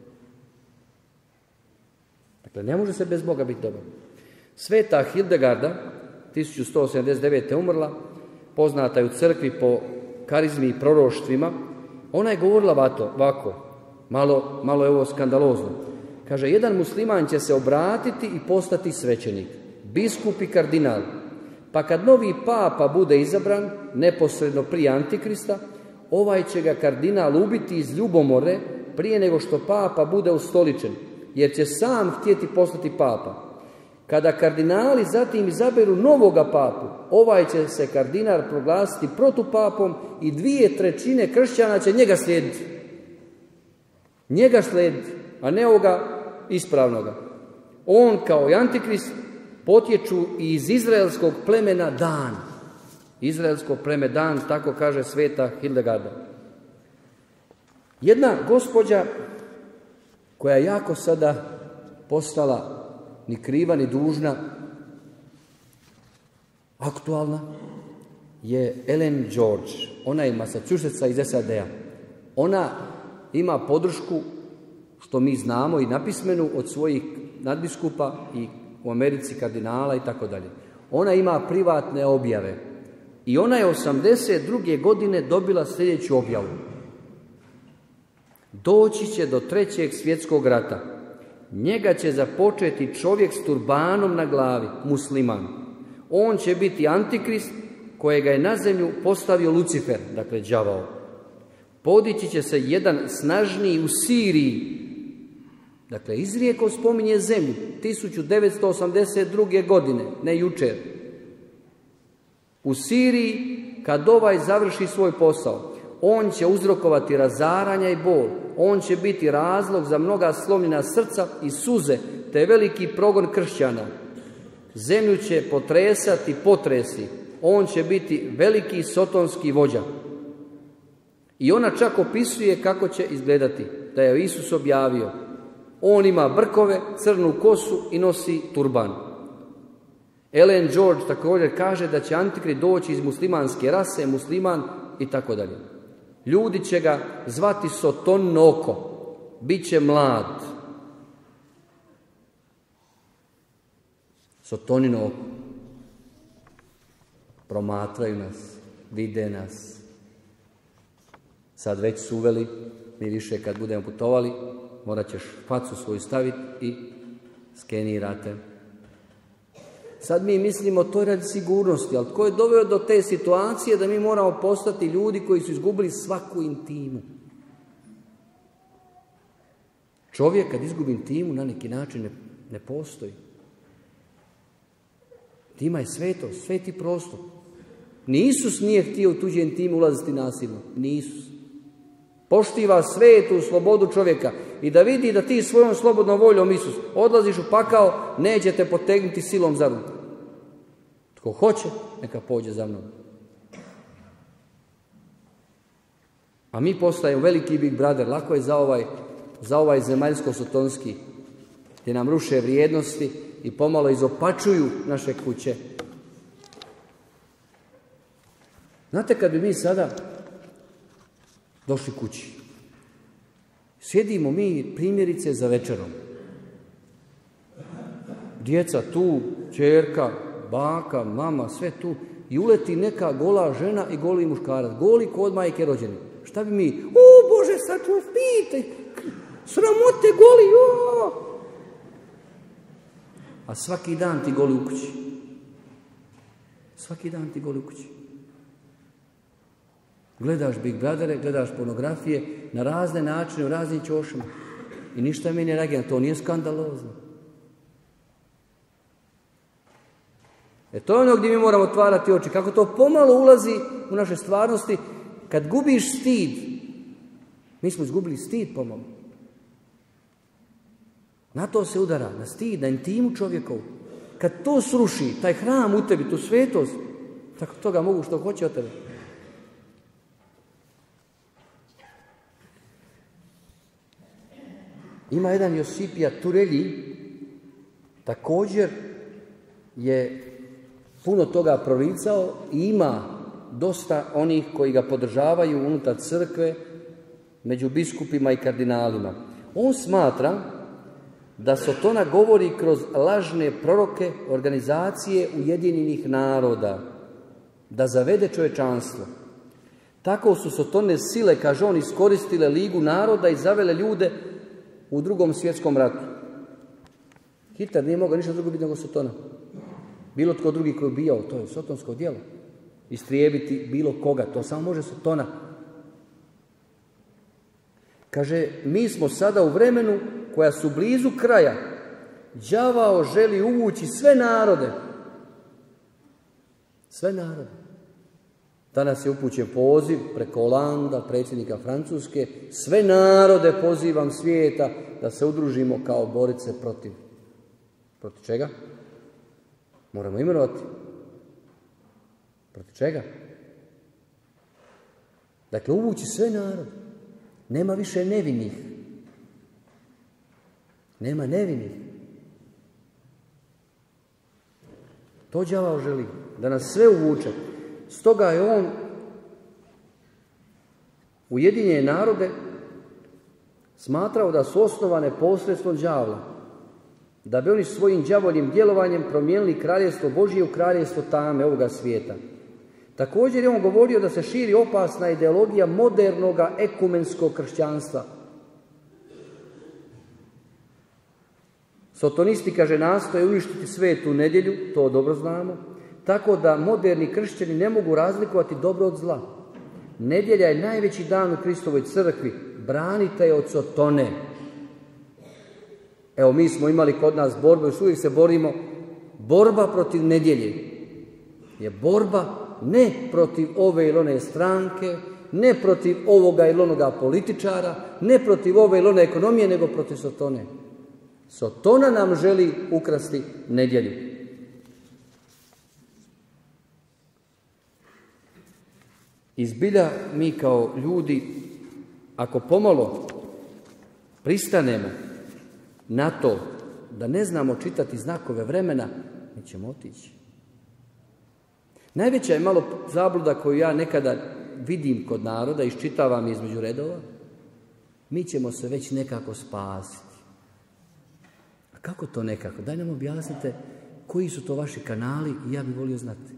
Dakle, ne može se bez Boga biti dobar. Sveta Hildegarda, tisuću sto sedamdeset devete. umrla, poznata je u crkvi po karizmi i proroštvima. Ona je govorila ovako, malo, malo je ovo skandalozno. Kaže, jedan musliman će se obratiti i postati svećenik, biskup i kardinal. Pa kad novi papa bude izabran, neposredno prije Antikrista, ovaj će ga kardinal ubiti iz ljubomore prije nego što papa bude ustoličen, jer će sam htjeti postati papa. Kada kardinali zatim izaberu novoga papu, ovaj će se kardinal proglasiti protupapom i dvije trećine kršćana će njega slijediti. Njega slijediti, a ne ovoga ispravnoga. On kao i Antikrist potječu iz izraelskog plemena Dan. Izraelsko pleme Dan, tako kaže sveta Hildegarda. Jedna gospođa koja je jako sada postala ni kriva ni dužna, aktualna, je Ellen George. Ona je Massachusettsa iz S A D-a. Ona ima podršku, što mi znamo i napismenu, od svojih nadbiskupa i u Americi kardinala i tako dalje. Ona ima privatne objave. I ona je osamdeset druge. godine dobila sljedeću objavu. Doći će do trećeg svjetskog rata. Njega će započeti čovjek s turbanom na glavi, musliman. On će biti antikrist kojega je na zemlju postavio Lucifer, dakle đavao. Podići će se jedan snažniji u Siriji. Dakle, izrijekom spominje zemlju, tisuću devetsto osamdeset druge. godine, ne jučer. U Siriji, kad ovaj završi svoj posao, on će uzrokovati razaranja i bol. On će biti razlog za mnoga slomljena srca i suze, te veliki progon kršćana. Zemlju će potresati potresi. On će biti veliki sotonski vođa. I ona čak opisuje kako će izgledati, da je Isus objavio. On ima brkove, crnu kosu i nosi turban. Ellen George također kaže da će Antikrist doći iz muslimanske rase, musliman i tako dalje. Ljudi će ga zvati Sotonino oko, bit će mlad. Sotonino oko. Promatraju nas, vide nas. Sad već su uveli, mi više kad budemo putovali, morat ćeš facu svoju staviti i skenirate. Sad mi mislimo to je radi sigurnosti, ali tko je doveo do te situacije da mi moramo postati ljudi koji su izgubili svaku intimu? Čovjek kad izgubi intimu na neki način ne, ne postoji. Intima je sveto, sveti prostor. Ni Isus nije htio u tuđe intime ulaziti nasilno. Ni Isus. Poštiva svetu slobodu čovjeka i da vidi da ti svojom slobodnom voljom, Isus, odlaziš u pakao, neće te potegnuti silom za ruku. Tko hoće, neka pođe za mnom. A mi postajemo veliki Big Brother, lako je za ovaj, za ovaj zemaljsko-sotonski, gdje nam ruše vrijednosti i pomalo izopačuju naše kuće. Znate, kad bi mi sada došli kući, sjedimo mi primjerice za večerom. Djeca tu, ćerka, baka, mama, sve tu. I uleti neka gola žena i goli muškarac. Goli kod majke rođeni. Šta bi mi? O Bože, sad ću vas pitaj. Sramote goli. O! A svaki dan ti goli u kući. Svaki dan ti goli u kući. Gledaš Big Brothera, gledaš pornografije na razne načine, u raznim ćošama. I ništa mi ne reagira, to nije skandalozno. E to je ono gdje mi moramo otvarati oči. Kako to pomalo ulazi u naše stvarnosti. Kad gubiš stid, Mi smo izgubili stid pomalo. Na to se udara, na stid, na intimu čovjekovu. Kad to sruši, taj hram u tebi, tu svetost, tako toga mogu što hoće od tebe. Ima jedan Josipija Turelji, također je puno toga proricao i ima dosta onih koji ga podržavaju unutar crkve, među biskupima i kardinalima. On smatra da Sotona govori kroz lažne proroke organizacije Ujedinjenih naroda, da zavede čovječanstvo. Tako su Sotone sile, kaže on, iskoristile Ligu naroda i zavele ljude u Drugom svjetskom ratu. Hitler nije mogao ništa drugo biti nego Sotona. Bilo tko drugi koji je ubijao, to je sotonsko djelo. Istrijebiti bilo koga, to samo može Sotona. Kaže, mi smo sada u vremenu koja su blizu kraja. Đavao želi uvući sve narode. Sve narode. Danas je upućen poziv preko Holanda, predsjednika Francuske. Sve narode pozivam svijeta da se udružimo kao borice protiv. Protiv čega? Moramo imenovati. Protiv čega? Dakle, uvući sve narode. Nema više nevinih. Nema nevinih. To đavao želi, da nas sve uvuče. Stoga je on Ujedinjene narode smatrao da su osnovane posredstvom đavla, da bi oni svojim đavoljim djelovanjem promijenili kraljevstvo Božije u kraljevstvo tame ovoga svijeta. Također je on govorio da se širi opasna ideologija modernoga ekumenskog kršćanstva. Sotonisti, kaže, nastoje uništiti svetu nedjelju, to dobro znamo, tako da moderni kršćani ne mogu razlikovati dobro od zla. Nedjelja je najveći dan u Kristovoj crkvi, branite je od Sotone. Evo, mi smo imali kod nas borbu, još uvijek se borimo. Borba protiv nedjelje je borba ne protiv ove ili one stranke, ne protiv ovoga ili onoga političara, ne protiv ove ili one ekonomije, nego protiv Sotone. Sotona nam želi ukrasti nedjelju. Izbilja mi kao ljudi, ako pomalo pristanemo na to da ne znamo čitati znakove vremena, mi ćemo otići. Najveća je malo zabluda koju ja nekada vidim kod naroda, iščitavam između redova, mi ćemo se već nekako spasiti. A kako to nekako? Daj nam objasnite koji su to vaši kanali i ja bih volio znati.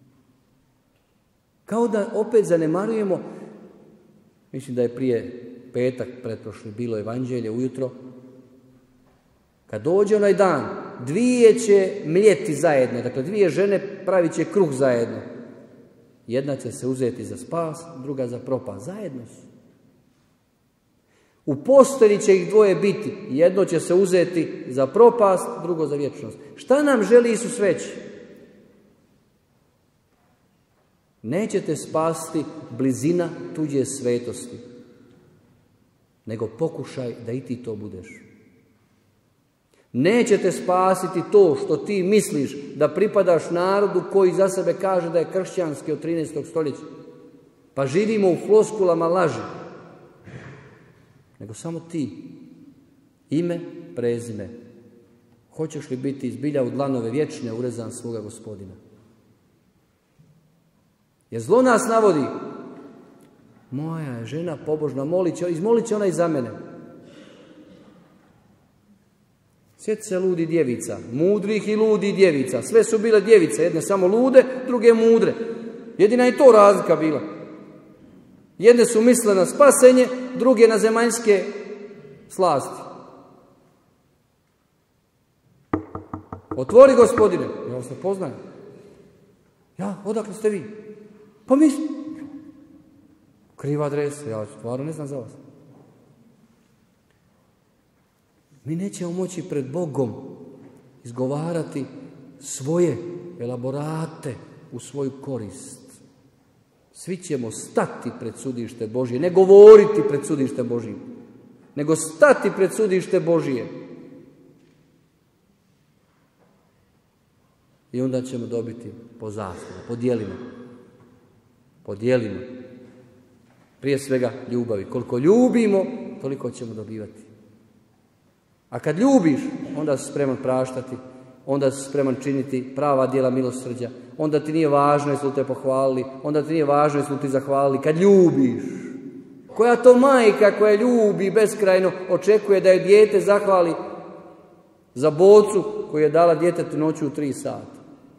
Kao da opet zanemarujemo, mislim da je prije petak, pretprošli, bilo evanđelje ujutro, kad dođe onaj dan, dvije će mljeti zajedno, dakle dvije žene pravit će kruh zajedno. Jedna će se uzeti za spas, druga za propast. Zajedno su. U postelji će ih dvoje biti. Jedno će se uzeti za propast, drugo za vječnost. Šta nam želi Isus reći? Nećete spasti blizina tuđe svetosti, nego pokušaj da i ti to budeš. Nećete spasiti to što ti misliš da pripadaš narodu koji za sebe kaže da je kršćanski od trinaestog stoljeća. Pa živimo u floskulama laži. Nego samo ti. Ime, prezime. Hoćeš li biti zbilja u dlanove vječne urezan svoga Gospodina? Jer zlo nas navodi. Moja je žena pobožna, molit će, izmolit će ona i za mene. Sjeti se ludi djevica, mudrih i ludi djevica. Sve su bile djevice, jedne samo lude, druge mudre. Jedina je to razlika bila. Jedne su misle na spasenje, druge na zemaljske slasti. Otvori, Gospodine. Ja vas ne poznajem. Ja, odakle ste vi? Pa mi... Kriva adresa, ja stvarno ne znam za vas. Mi nećemo moći pred Bogom izgovarati svoje elaborate u svoju korist. Svi ćemo stati pred sudište Božije, ne govoriti pred sudište Božije, nego stati pred sudište Božije. I onda ćemo dobiti po zaslugu, podijelimo. Podijelimo. Prije svega ljubavi. Koliko ljubimo, toliko ćemo dobivati. A kad ljubiš, onda si spreman praštati, onda si spreman činiti prava djela milosrđa, onda ti nije važno jesu li te pohvalili, onda ti nije važno jesu li ti zahvalili. Kad ljubiš, koja to majka koja ljubi beskrajno očekuje da je dijete zahvali za bocu koju je dala djetetu noću u tri sata?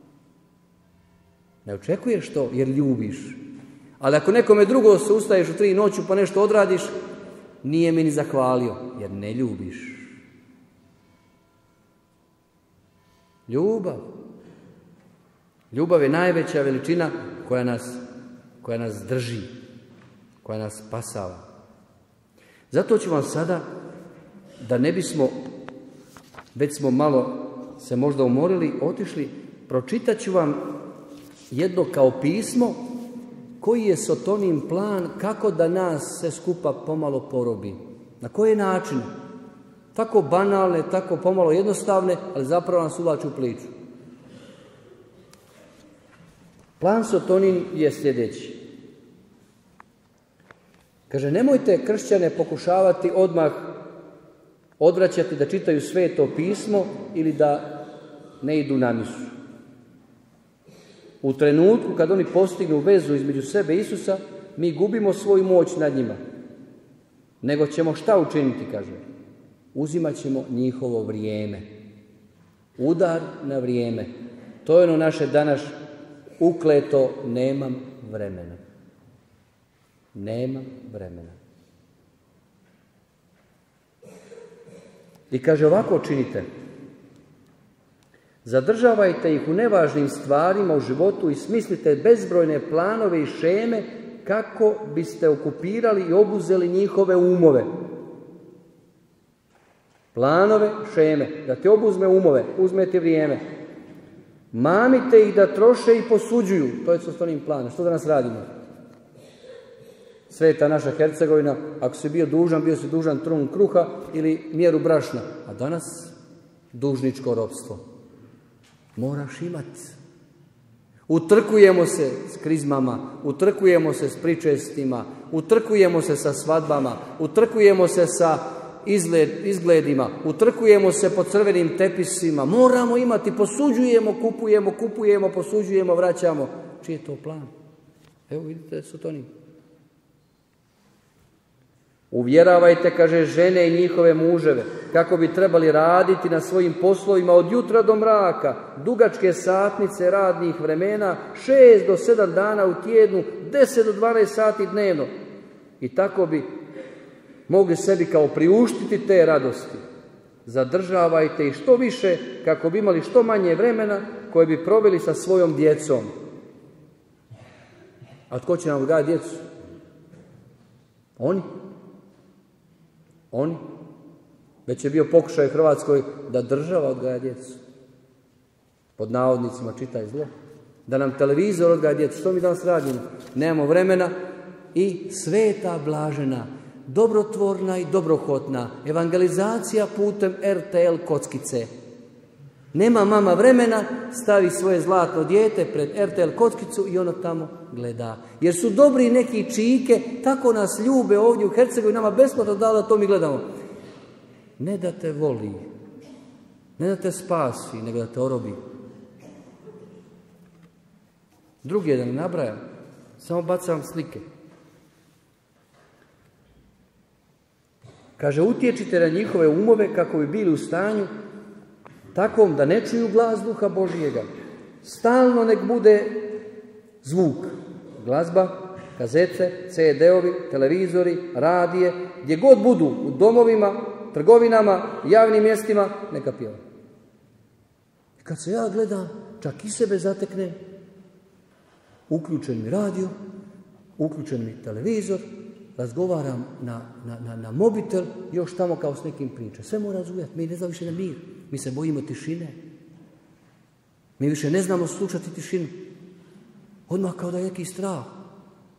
Ne očekuješ to jer ljubiš. Ali ako nekome drugo se ustaješ u tri noću pa nešto odradiš, nije mi ni zahvalio jer ne ljubiš. Ljubav. Ljubav je najveća veličina koja nas, koja nas drži, koja nas spasava. Zato ću vam sada, da ne bismo, već smo malo se možda umorili, otišli, pročitat ću vam jedno kao pismo koji je Sotonin plan kako da nas sve skupa pomalo porobi. Na koji način? Tako banalne, tako pomalo jednostavne, ali zapravo nas uvlači u priču. Plan Sotonin je sljedeći. Kaže, nemojte kršćane pokušavati odmah odvraćati da čitaju Sveto pismo ili da ne idu na misu. U trenutku kad oni postignu vezu između sebe i Isusa, mi gubimo svoju moć nad njima. Nego ćemo šta učiniti, kaže? Uzimat ćemo njihovo vrijeme. Udar na vrijeme. To je ono naše danas ukleto, nemam vremena. Nemam vremena. I kaže, ovako činite. Zadržavajte ih u nevažnim stvarima u životu i smislite bezbrojne planove i šeme kako biste okupirali i obuzeli njihove umove. Planove, šeme, da te obuzme umove, uzmete vrijeme. Mamite ih da troše i posuđuju. To je Sotonin plan. Što danas radimo? Sveta naša Hercegovina, ako si bio dužan, bio si dužan trun kruha ili mjeru brašna. A danas dužničko ropstvo. Moraš imati. Utrkujemo se s krizmama, utrkujemo se s pričestima, utrkujemo se sa svadbama, utrkujemo se sa izgled, izgledima, utrkujemo se po crvenim tepisima, moramo imati, posuđujemo, kupujemo, kupujemo, posuđujemo, vraćamo. Čiji je to plan? Evo vidite, Sotonin. Uvjeravajte, kaže, žene i njihove muževe, kako bi trebali raditi na svojim poslovima od jutra do mraka, dugačke satnice radnih vremena, šest do sedam dana u tjednu, deset do dvanaest sati dnevno. I tako bi mogli sebi kao priuštiti te radosti. Zadržavajte ih što više, kako bi imali što manje vremena koje bi proveli sa svojom djecom. A tko će nam odgajati djecu? Oni. Oni. Već je bio pokušaj u Hrvatskoj da država odgaja djecu. Pod navodnicima čitaj zlo. Da nam televizor odgaja djecu. Što mi danas radimo? Nemamo vremena. I sveta blažena, dobrotvorna i dobrohotna evangelizacija putem er te el kockice. Nema mama vremena, stavi svoje zlatno dijete pred er te el kockicu i ono tamo gleda. Jer su dobri neki čike, tako nas ljube ovdje u Hercegovini, nama besplatno dala da to mi gledamo. Ne da te voli, ne da te spasi, nego da te orobi. Drugi je da ne nabrajam, samo bacam slike. Kaže, utječite na njihove umove kako bi bili u stanju takvom da ne čuju glas Duha Božijega. Stalno nek bude zvuk, glazba, kazete, ce de-ovi, televizori, radije, gdje god budu, u domovima, trgovinama, javnim mjestima, neka pjeva. I kad se ja gledam, čak i sebe zatekne, uključen mi radio, uključen mi televizor, razgovaram na, na, na, na mobitel, još tamo kao s nekim priča. Sve mora razuvijati, mi ne znamo više na mir. Mi se bojimo tišine. Mi više ne znamo slušati tišinu. Odmah kao da je neki strah.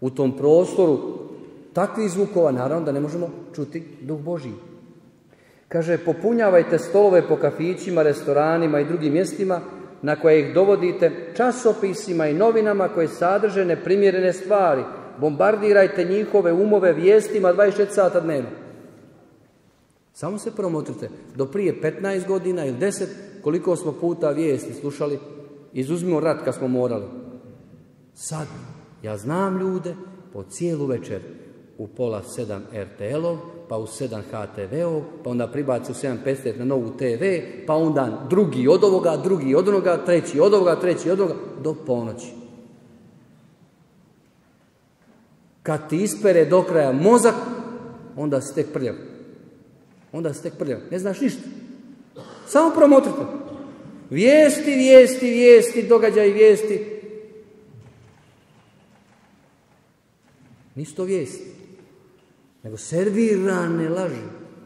u tom prostoru takvih zvukova, naravno da ne možemo čuti Duh Božji. Kaže, popunjavajte stolove po kafićima, restoranima i drugim mjestima na koje ih dovodite časopisima i novinama koje sadrže neprimjerene stvari. Bombardirajte njihove umove vijestima dvadeset četiri sata dnevno. Samo se promotrite. Do prije petnaest godina ili deset, koliko smo puta vijesti slušali, izuzmimo rat kad smo morali. Sad, ja znam ljude po cijelu večer u pola sedam er te el-ov, pa u sedam ha te ve-ov, pa onda pribaci u sedam pedeset na Novu te ve, pa onda drugi od ovoga, drugi od onoga, treći od ovoga, treći od ovoga, do ponoći. Kad ti ispere do kraja mozak, onda si tek prljav. Onda si tek prljav. Ne znaš ništa. Samo promotrite. Vijesti, vijesti, vijesti, događaj vijesti. Nisu to vijesti, nego servirane laži.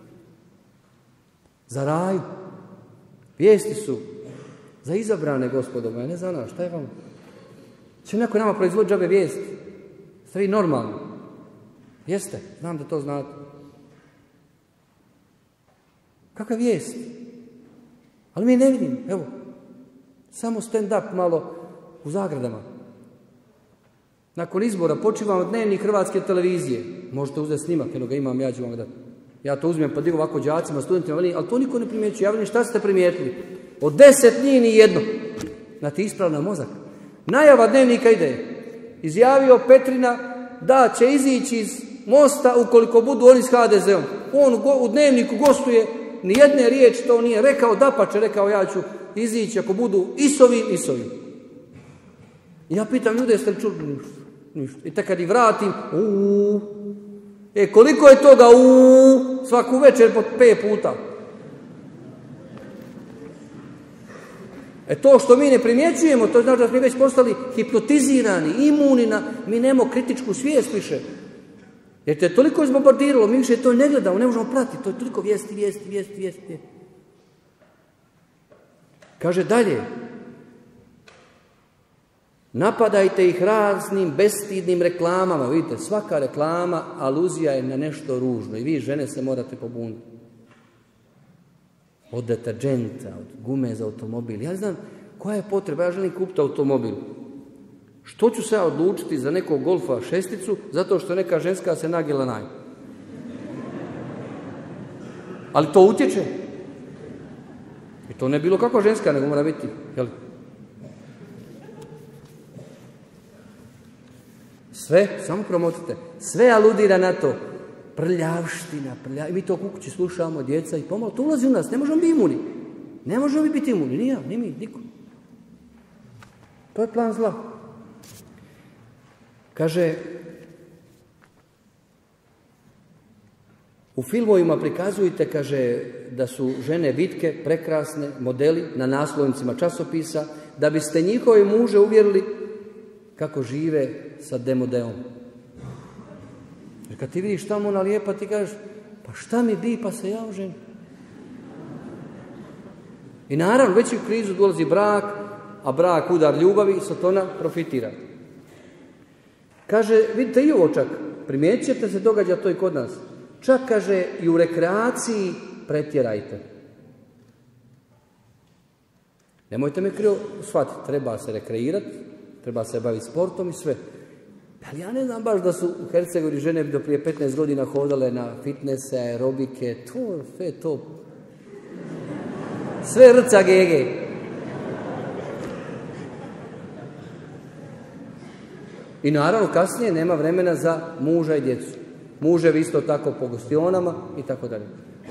Za raj. Vijesti su za izabrane, gospodo moje, ne za nas. Šta je vam? Će neko nama proizvodi džabe vijesti? Ste vi normalni? Jeste, znam da to znate. Kakva vijest? Ali mi ne vidim, evo, samo stand-up malo u zagradama. Nakon izbora počivamo Dnevnik Hrvatske televizije. Možete uzeti snimak, jer ga imam, ja ću vam ga dati. Ja to uzmem pa digu ovako đacima, studentima, ali to niko ne primjećuje. Ja vidim šta ste primijetili. Od deset njih ni jedno. Znate, ispravna mozak. Najava Dnevnika ide. Izjavio Petrina da će izići iz Mosta ukoliko budu oni s ha de ze-om. On u Dnevniku gostuje, ni jedne riječi to nije rekao, dapače rekao ja ću izići ako budu i s ovim i s ovim. Ja pitam ljude, jeste li čuli? Ništa. I tek kad ih vratim, uuu. E koliko je toga uuu, svaku večer po pet puta. E to što mi ne primjećujemo, to znači da smo već postali hipnotizirani, imuni na, mi nemamo kritičku svijest više. Jer te je toliko izbombardiralo, mi više to ne gledamo, ne možemo pratiti, to je toliko vijesti, vijesti, vijesti, vijesti. Kaže dalje, napadajte ih raznim bestidnim reklamama, vidite, svaka reklama aluzija je na nešto ružno i vi žene se morate pobuniti. Od deterđenta, od gume za automobil. Ja znam koja je potreba, ja želim kupiti automobil. Što ću se ja odlučiti za nekog Golfa šesticu, zato što neka ženska se nagila naj. Ali to utječe. I to ne bilo kako ženska, nego mora biti. Jel? Sve, samo promotite, sve aludira na to. Prljavština, prljavština. I mi to u kući slušamo, djeca, i pomalo to ulazi u nas. Ne možemo biti imuni. Ne možemo biti imuni. Ni ja, ni mi, niko. To je plan zla. Kaže, u filmovima prikazujete, kaže, da su žene vitke, prekrasne, modeli na naslovnicima časopisa, da biste njihove muže uvjerili kako žive sa demodeom. Jer kad ti vidiš tamo ona lijepa, ti kažeš, pa šta mi bi, pa se ja oženim. I naravno, već u krizu dolazi brak, a brak udar ljubavi i Satana profitira. Kaže, vidite i ovo čak, primijetit ćete se događa to i kod nas. Čak, kaže, i u rekreaciji pretjerajte. Nemojte me krivo shvatiti, treba se rekreirati, treba se baviti sportom i sve. Ali ja ne znam baš da su u Hercegovini žene do prije petnaest godina hodale na fitnese, aerobike, to, sve to. Sve rca gege. I naravno kasnije nema vremena za muža i djecu. Muževi isto tako po gostionama i tako dalje.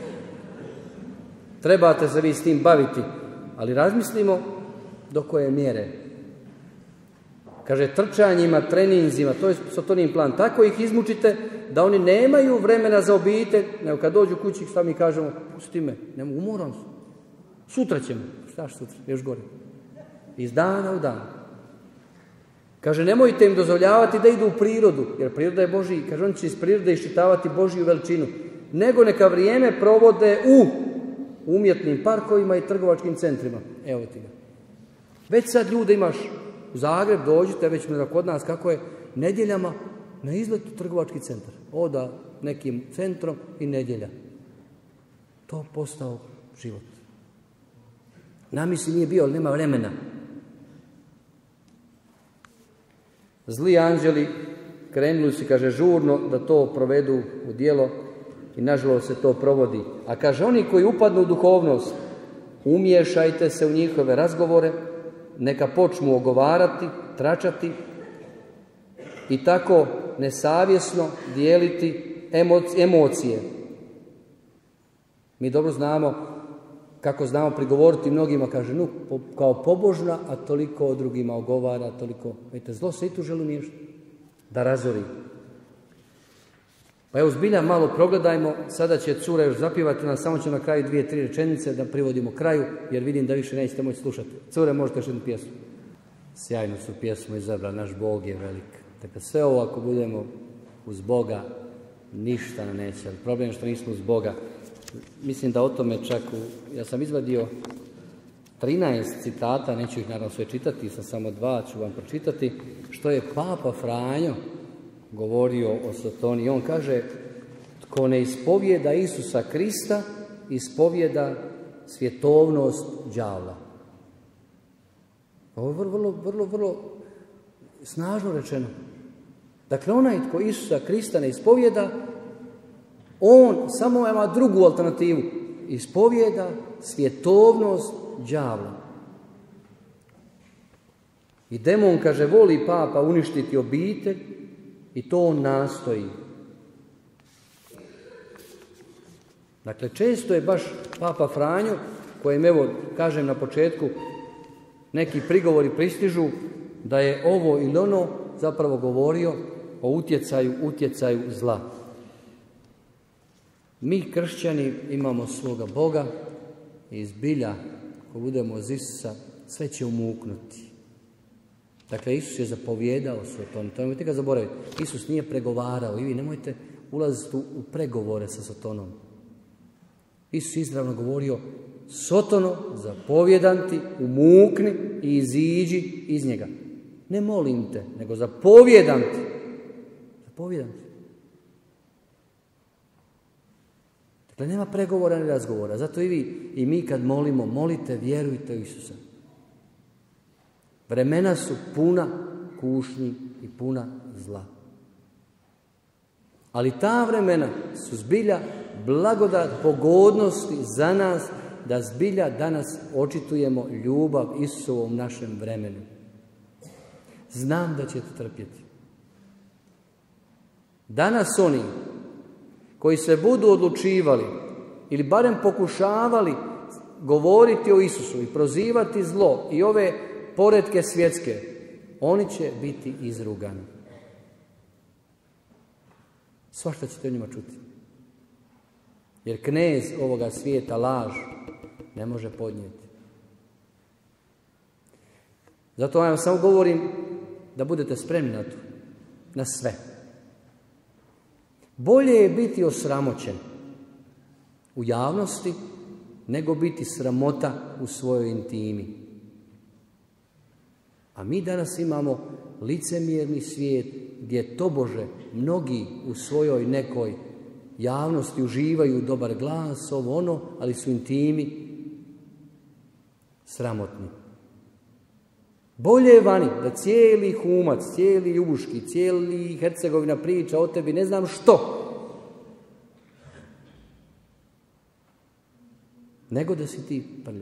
Trebate se vi s tim baviti, ali razmislimo do koje mjere. Kaže, trčanjima, treninzima, to je Satanin plan. Tako ih izmučite da oni nemaju vremena za obitelj, nego kad dođu kući, šta mi kažemo, pusti me, nemo, umoram se. Sutra ćemo. Šta sutra? Još gore. Iz dana u dan. Kaže, nemojte im dozvoljavati da idu u prirodu, jer priroda je Božji. Kaže, oni će iz prirode iščitavati Božju veličinu. Nego neka vrijeme provode u umjetnim parkovima i trgovačkim centrima. Evo ti ga. Već sad ljude imaš u Zagreb, dođite, već kod nas kako je, nedjeljama na izletu trgovački centar. Oda nekim centrom i nedjelja. To postao život. Namisli nije bio, ali nema vremena. Zli anđeli krenuli su, kaže, žurno da to provedu u djelo i nažalost se to provodi. A kaže, oni koji upadnu u duhovnost, umiješajte se u njihove razgovore, neka počnu ogovarati, tračati i tako nesavjesno dijeliti emocije. Mi dobro znamo kako znamo prigovoriti mnogima, kaže, no, kao pobožna, a toliko o drugima ogovara, toliko, vidite, zlo se i tu želi umiješati, da razori. Pa evo, zbilja malo progledajmo, sada će cura još zapivati, nas samo će na kraju dvije, tri rečenice da privodimo kraju, jer vidim da više nećete moći slušati. Cure, možete još jednu pjesmu. Sjajnu su pjesmu izabrali, naš Bog je velik. Dakle, sve ovo ako budemo uz Boga, ništa nam neće. Ali problem je što nismo uz Boga. Mislim da o tome čak, u, ja sam izvadio trinaest citata, neću ih naravno sve čitati, sam samo dva, ću vam pročitati, što je Papa Franjo govorio o Sotoni. I on kaže, tko ne ispovijeda Isusa Krista, ispovijeda svjetovnost đavla. Ovo je vrlo, vrlo, vrlo, vrlo snažno rečeno. Dakle, onaj tko Isusa Krista ne ispovijeda, on samo ima drugu alternativu. Ispovijeda svjetovnost đavla. I demon, kaže, voli Papa uništiti obitelj i to on nastoji. Dakle, često je baš Papa Franjo, kojem, evo, kažem na početku, neki prigovori pristižu da je ovo ili ono zapravo govorio o utjecaju, utjecaju zla. Mi kršćani imamo svoga Boga i zbilja, ako budemo uz Isusa, sve će umuknuti. Dakle, Isus je zapovjedao Sotoni, to nemojte ga zaboraviti. Isus nije pregovarao i vi nemojte ulaziti u pregovore sa Sotonom. Isus je izravno govorio, Sotono, zapovjedam ti, umukni i iziđi iz njega. Ne molim te, nego zapovjedam ti. Zapovjedam ti. Dakle, nema pregovora ni razgovora. Zato i vi i mi kad molimo, molite, vjerujte u Isusa. Vremena su puna kušnji i puna zla. Ali ta vremena su zbilja blagodat pogodnosti za nas, da zbilja danas očitujemo ljubav Isusovom našem vremenu. Znam da ćete trpjeti. Danas oni koji se budu odlučivali ili barem pokušavali govoriti o Isusu i prozivati zlo i ove poretke svjetske, oni će biti izrugani. Svašta ćete o njima čuti. Jer knez ovoga svijeta laž ne može podnijeti. Zato ja vam samo govorim da budete spremni na to, na sve. Bolje je biti osramoćen u javnosti nego biti sramota u svojoj intimi. A mi danas imamo licemjerni svijet gdje tobože mnogi u svojoj nekoj javnosti uživaju dobar glas, ovo ono, ali su intimi sramotni. Bolje je vani da cijeli Humac, cijeli Ljubuški, cijeli Hercegovina priča o tebi, ne znam što, nego da si ti prljav.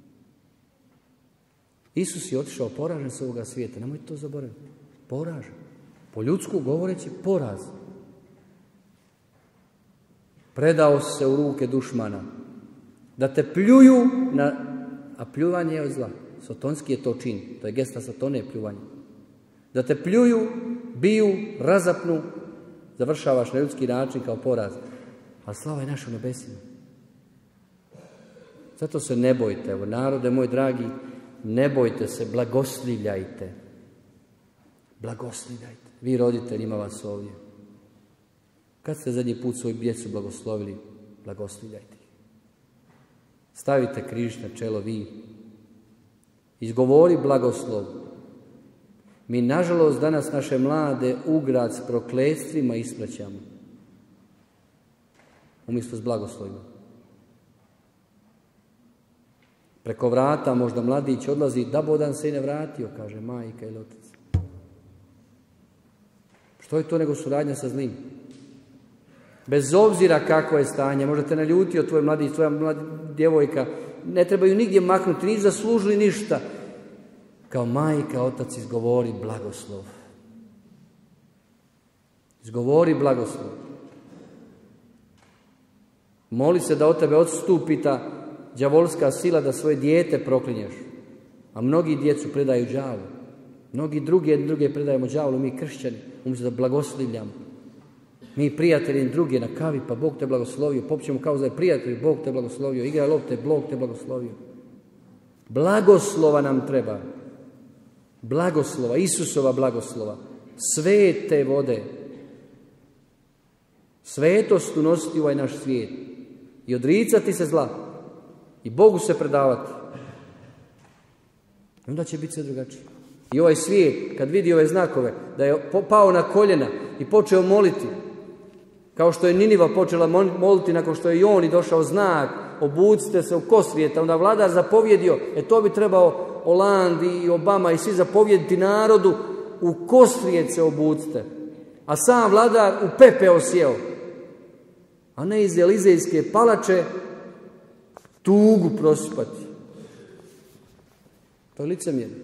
Isus je otišao poražen s ovoga svijeta, nemojte to zaboraviti. Poražen. Po ljudsku govoreći poraz. Predao se u ruke dušmana. Da te pljuju, na, a pljuvanje je od zla. Sotonski je to čin. To je gesta Sotone, pljuvanje. Da te pljuju, biju, razapnu, završavaš na ljudski način kao poraz. Ali slava je naša u nebesima. Zato se ne bojte, evo, narode moj dragi, ne bojte se, blagoslivljajte. Blagoslivljajte. Vi roditelji, ima vas ovdje. Kad ste zadnji put svoju djecu blagoslovili, blagoslivljajte ih. Stavite križ na čelo vi. Izgovori blagoslov. Mi, nažalost, danas naše mlade u grad s prokledstvima ispraćamo. Umjesto s blagoslovima. Preko vrata možda mladić odlazi, da bodan se i ne vratio, kaže majka ili otac. Što je to nego suradnja sa zlim? Bez obzira kakvo je stanje, možda te naljutio tvoj mladić, tvoja mlada djevojka, ne trebaju nigdje maknuti, nisu zaslužili ništa. Kao majka, otac, izgovori blagoslov. Izgovori blagoslov. Moli se da od tebe odstupi ta đavolska sila da svoje dijete proklinješ. A mnogi djecu predaju đavolu. Mnogi drugi druge predajemo đavolu, mi kršćani, umjesto da blagoslivljamo. Mi prijatelji druge na kavi, pa Bog te blagoslovio. Popćemo kao da je prijatelj, Bog te blagoslovio. Igra lopte, Bog te blagoslovio. Blagoslova nam treba. Blagoslova, Isusova blagoslova. Svete vode. Svetost unositi u ovaj naš svijet. I odricati se zla. I Bogu se predavati. I onda će biti sve drugačije. I ovaj svijet, kad vidi ove znakove, da je pao na koljena i počeo moliti, kao što je Niniva počela moliti nakon što je Joni došao znak, obucite se u kosrijeta, onda vladar zapovjedio, e to bi trebao Hollandi i Obama i svi zapovjediti narodu, u kosrijet se obucite. A sam vladar u pepeo sjeo. A ne iz Elizejske palače tugu prosipati. To je licemjerno.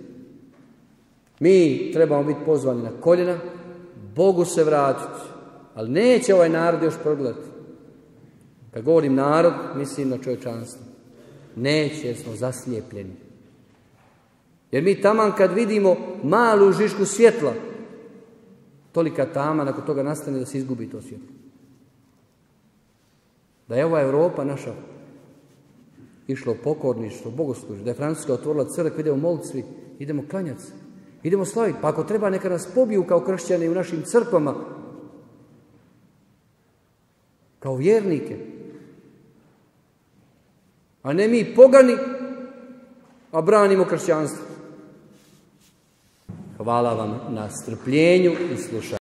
Mi trebamo biti pozvani na koljena, Bogu se vratiti. Ali neće ovaj narod još progledati. Kad govorim narod, mislim na čovječanstvo. Neće, jer smo zaslijepljeni. Jer mi taman kad vidimo malu žišku svjetla, tolika tama nakon toga nastane da se izgubi to svjetlo. Da je ova Europa naša išla u pokorništvo, bogoslužje, da je Francuska otvorila crkvu, idemo moliti svi, idemo klanjati se, idemo slaviti. Pa ako treba, neka nas pobiju kao kršćani u našim crkvama, kao vjernike. A ne mi pogani, a branimo kršćanstvo. Hvala vam na strpljenju i slušanju.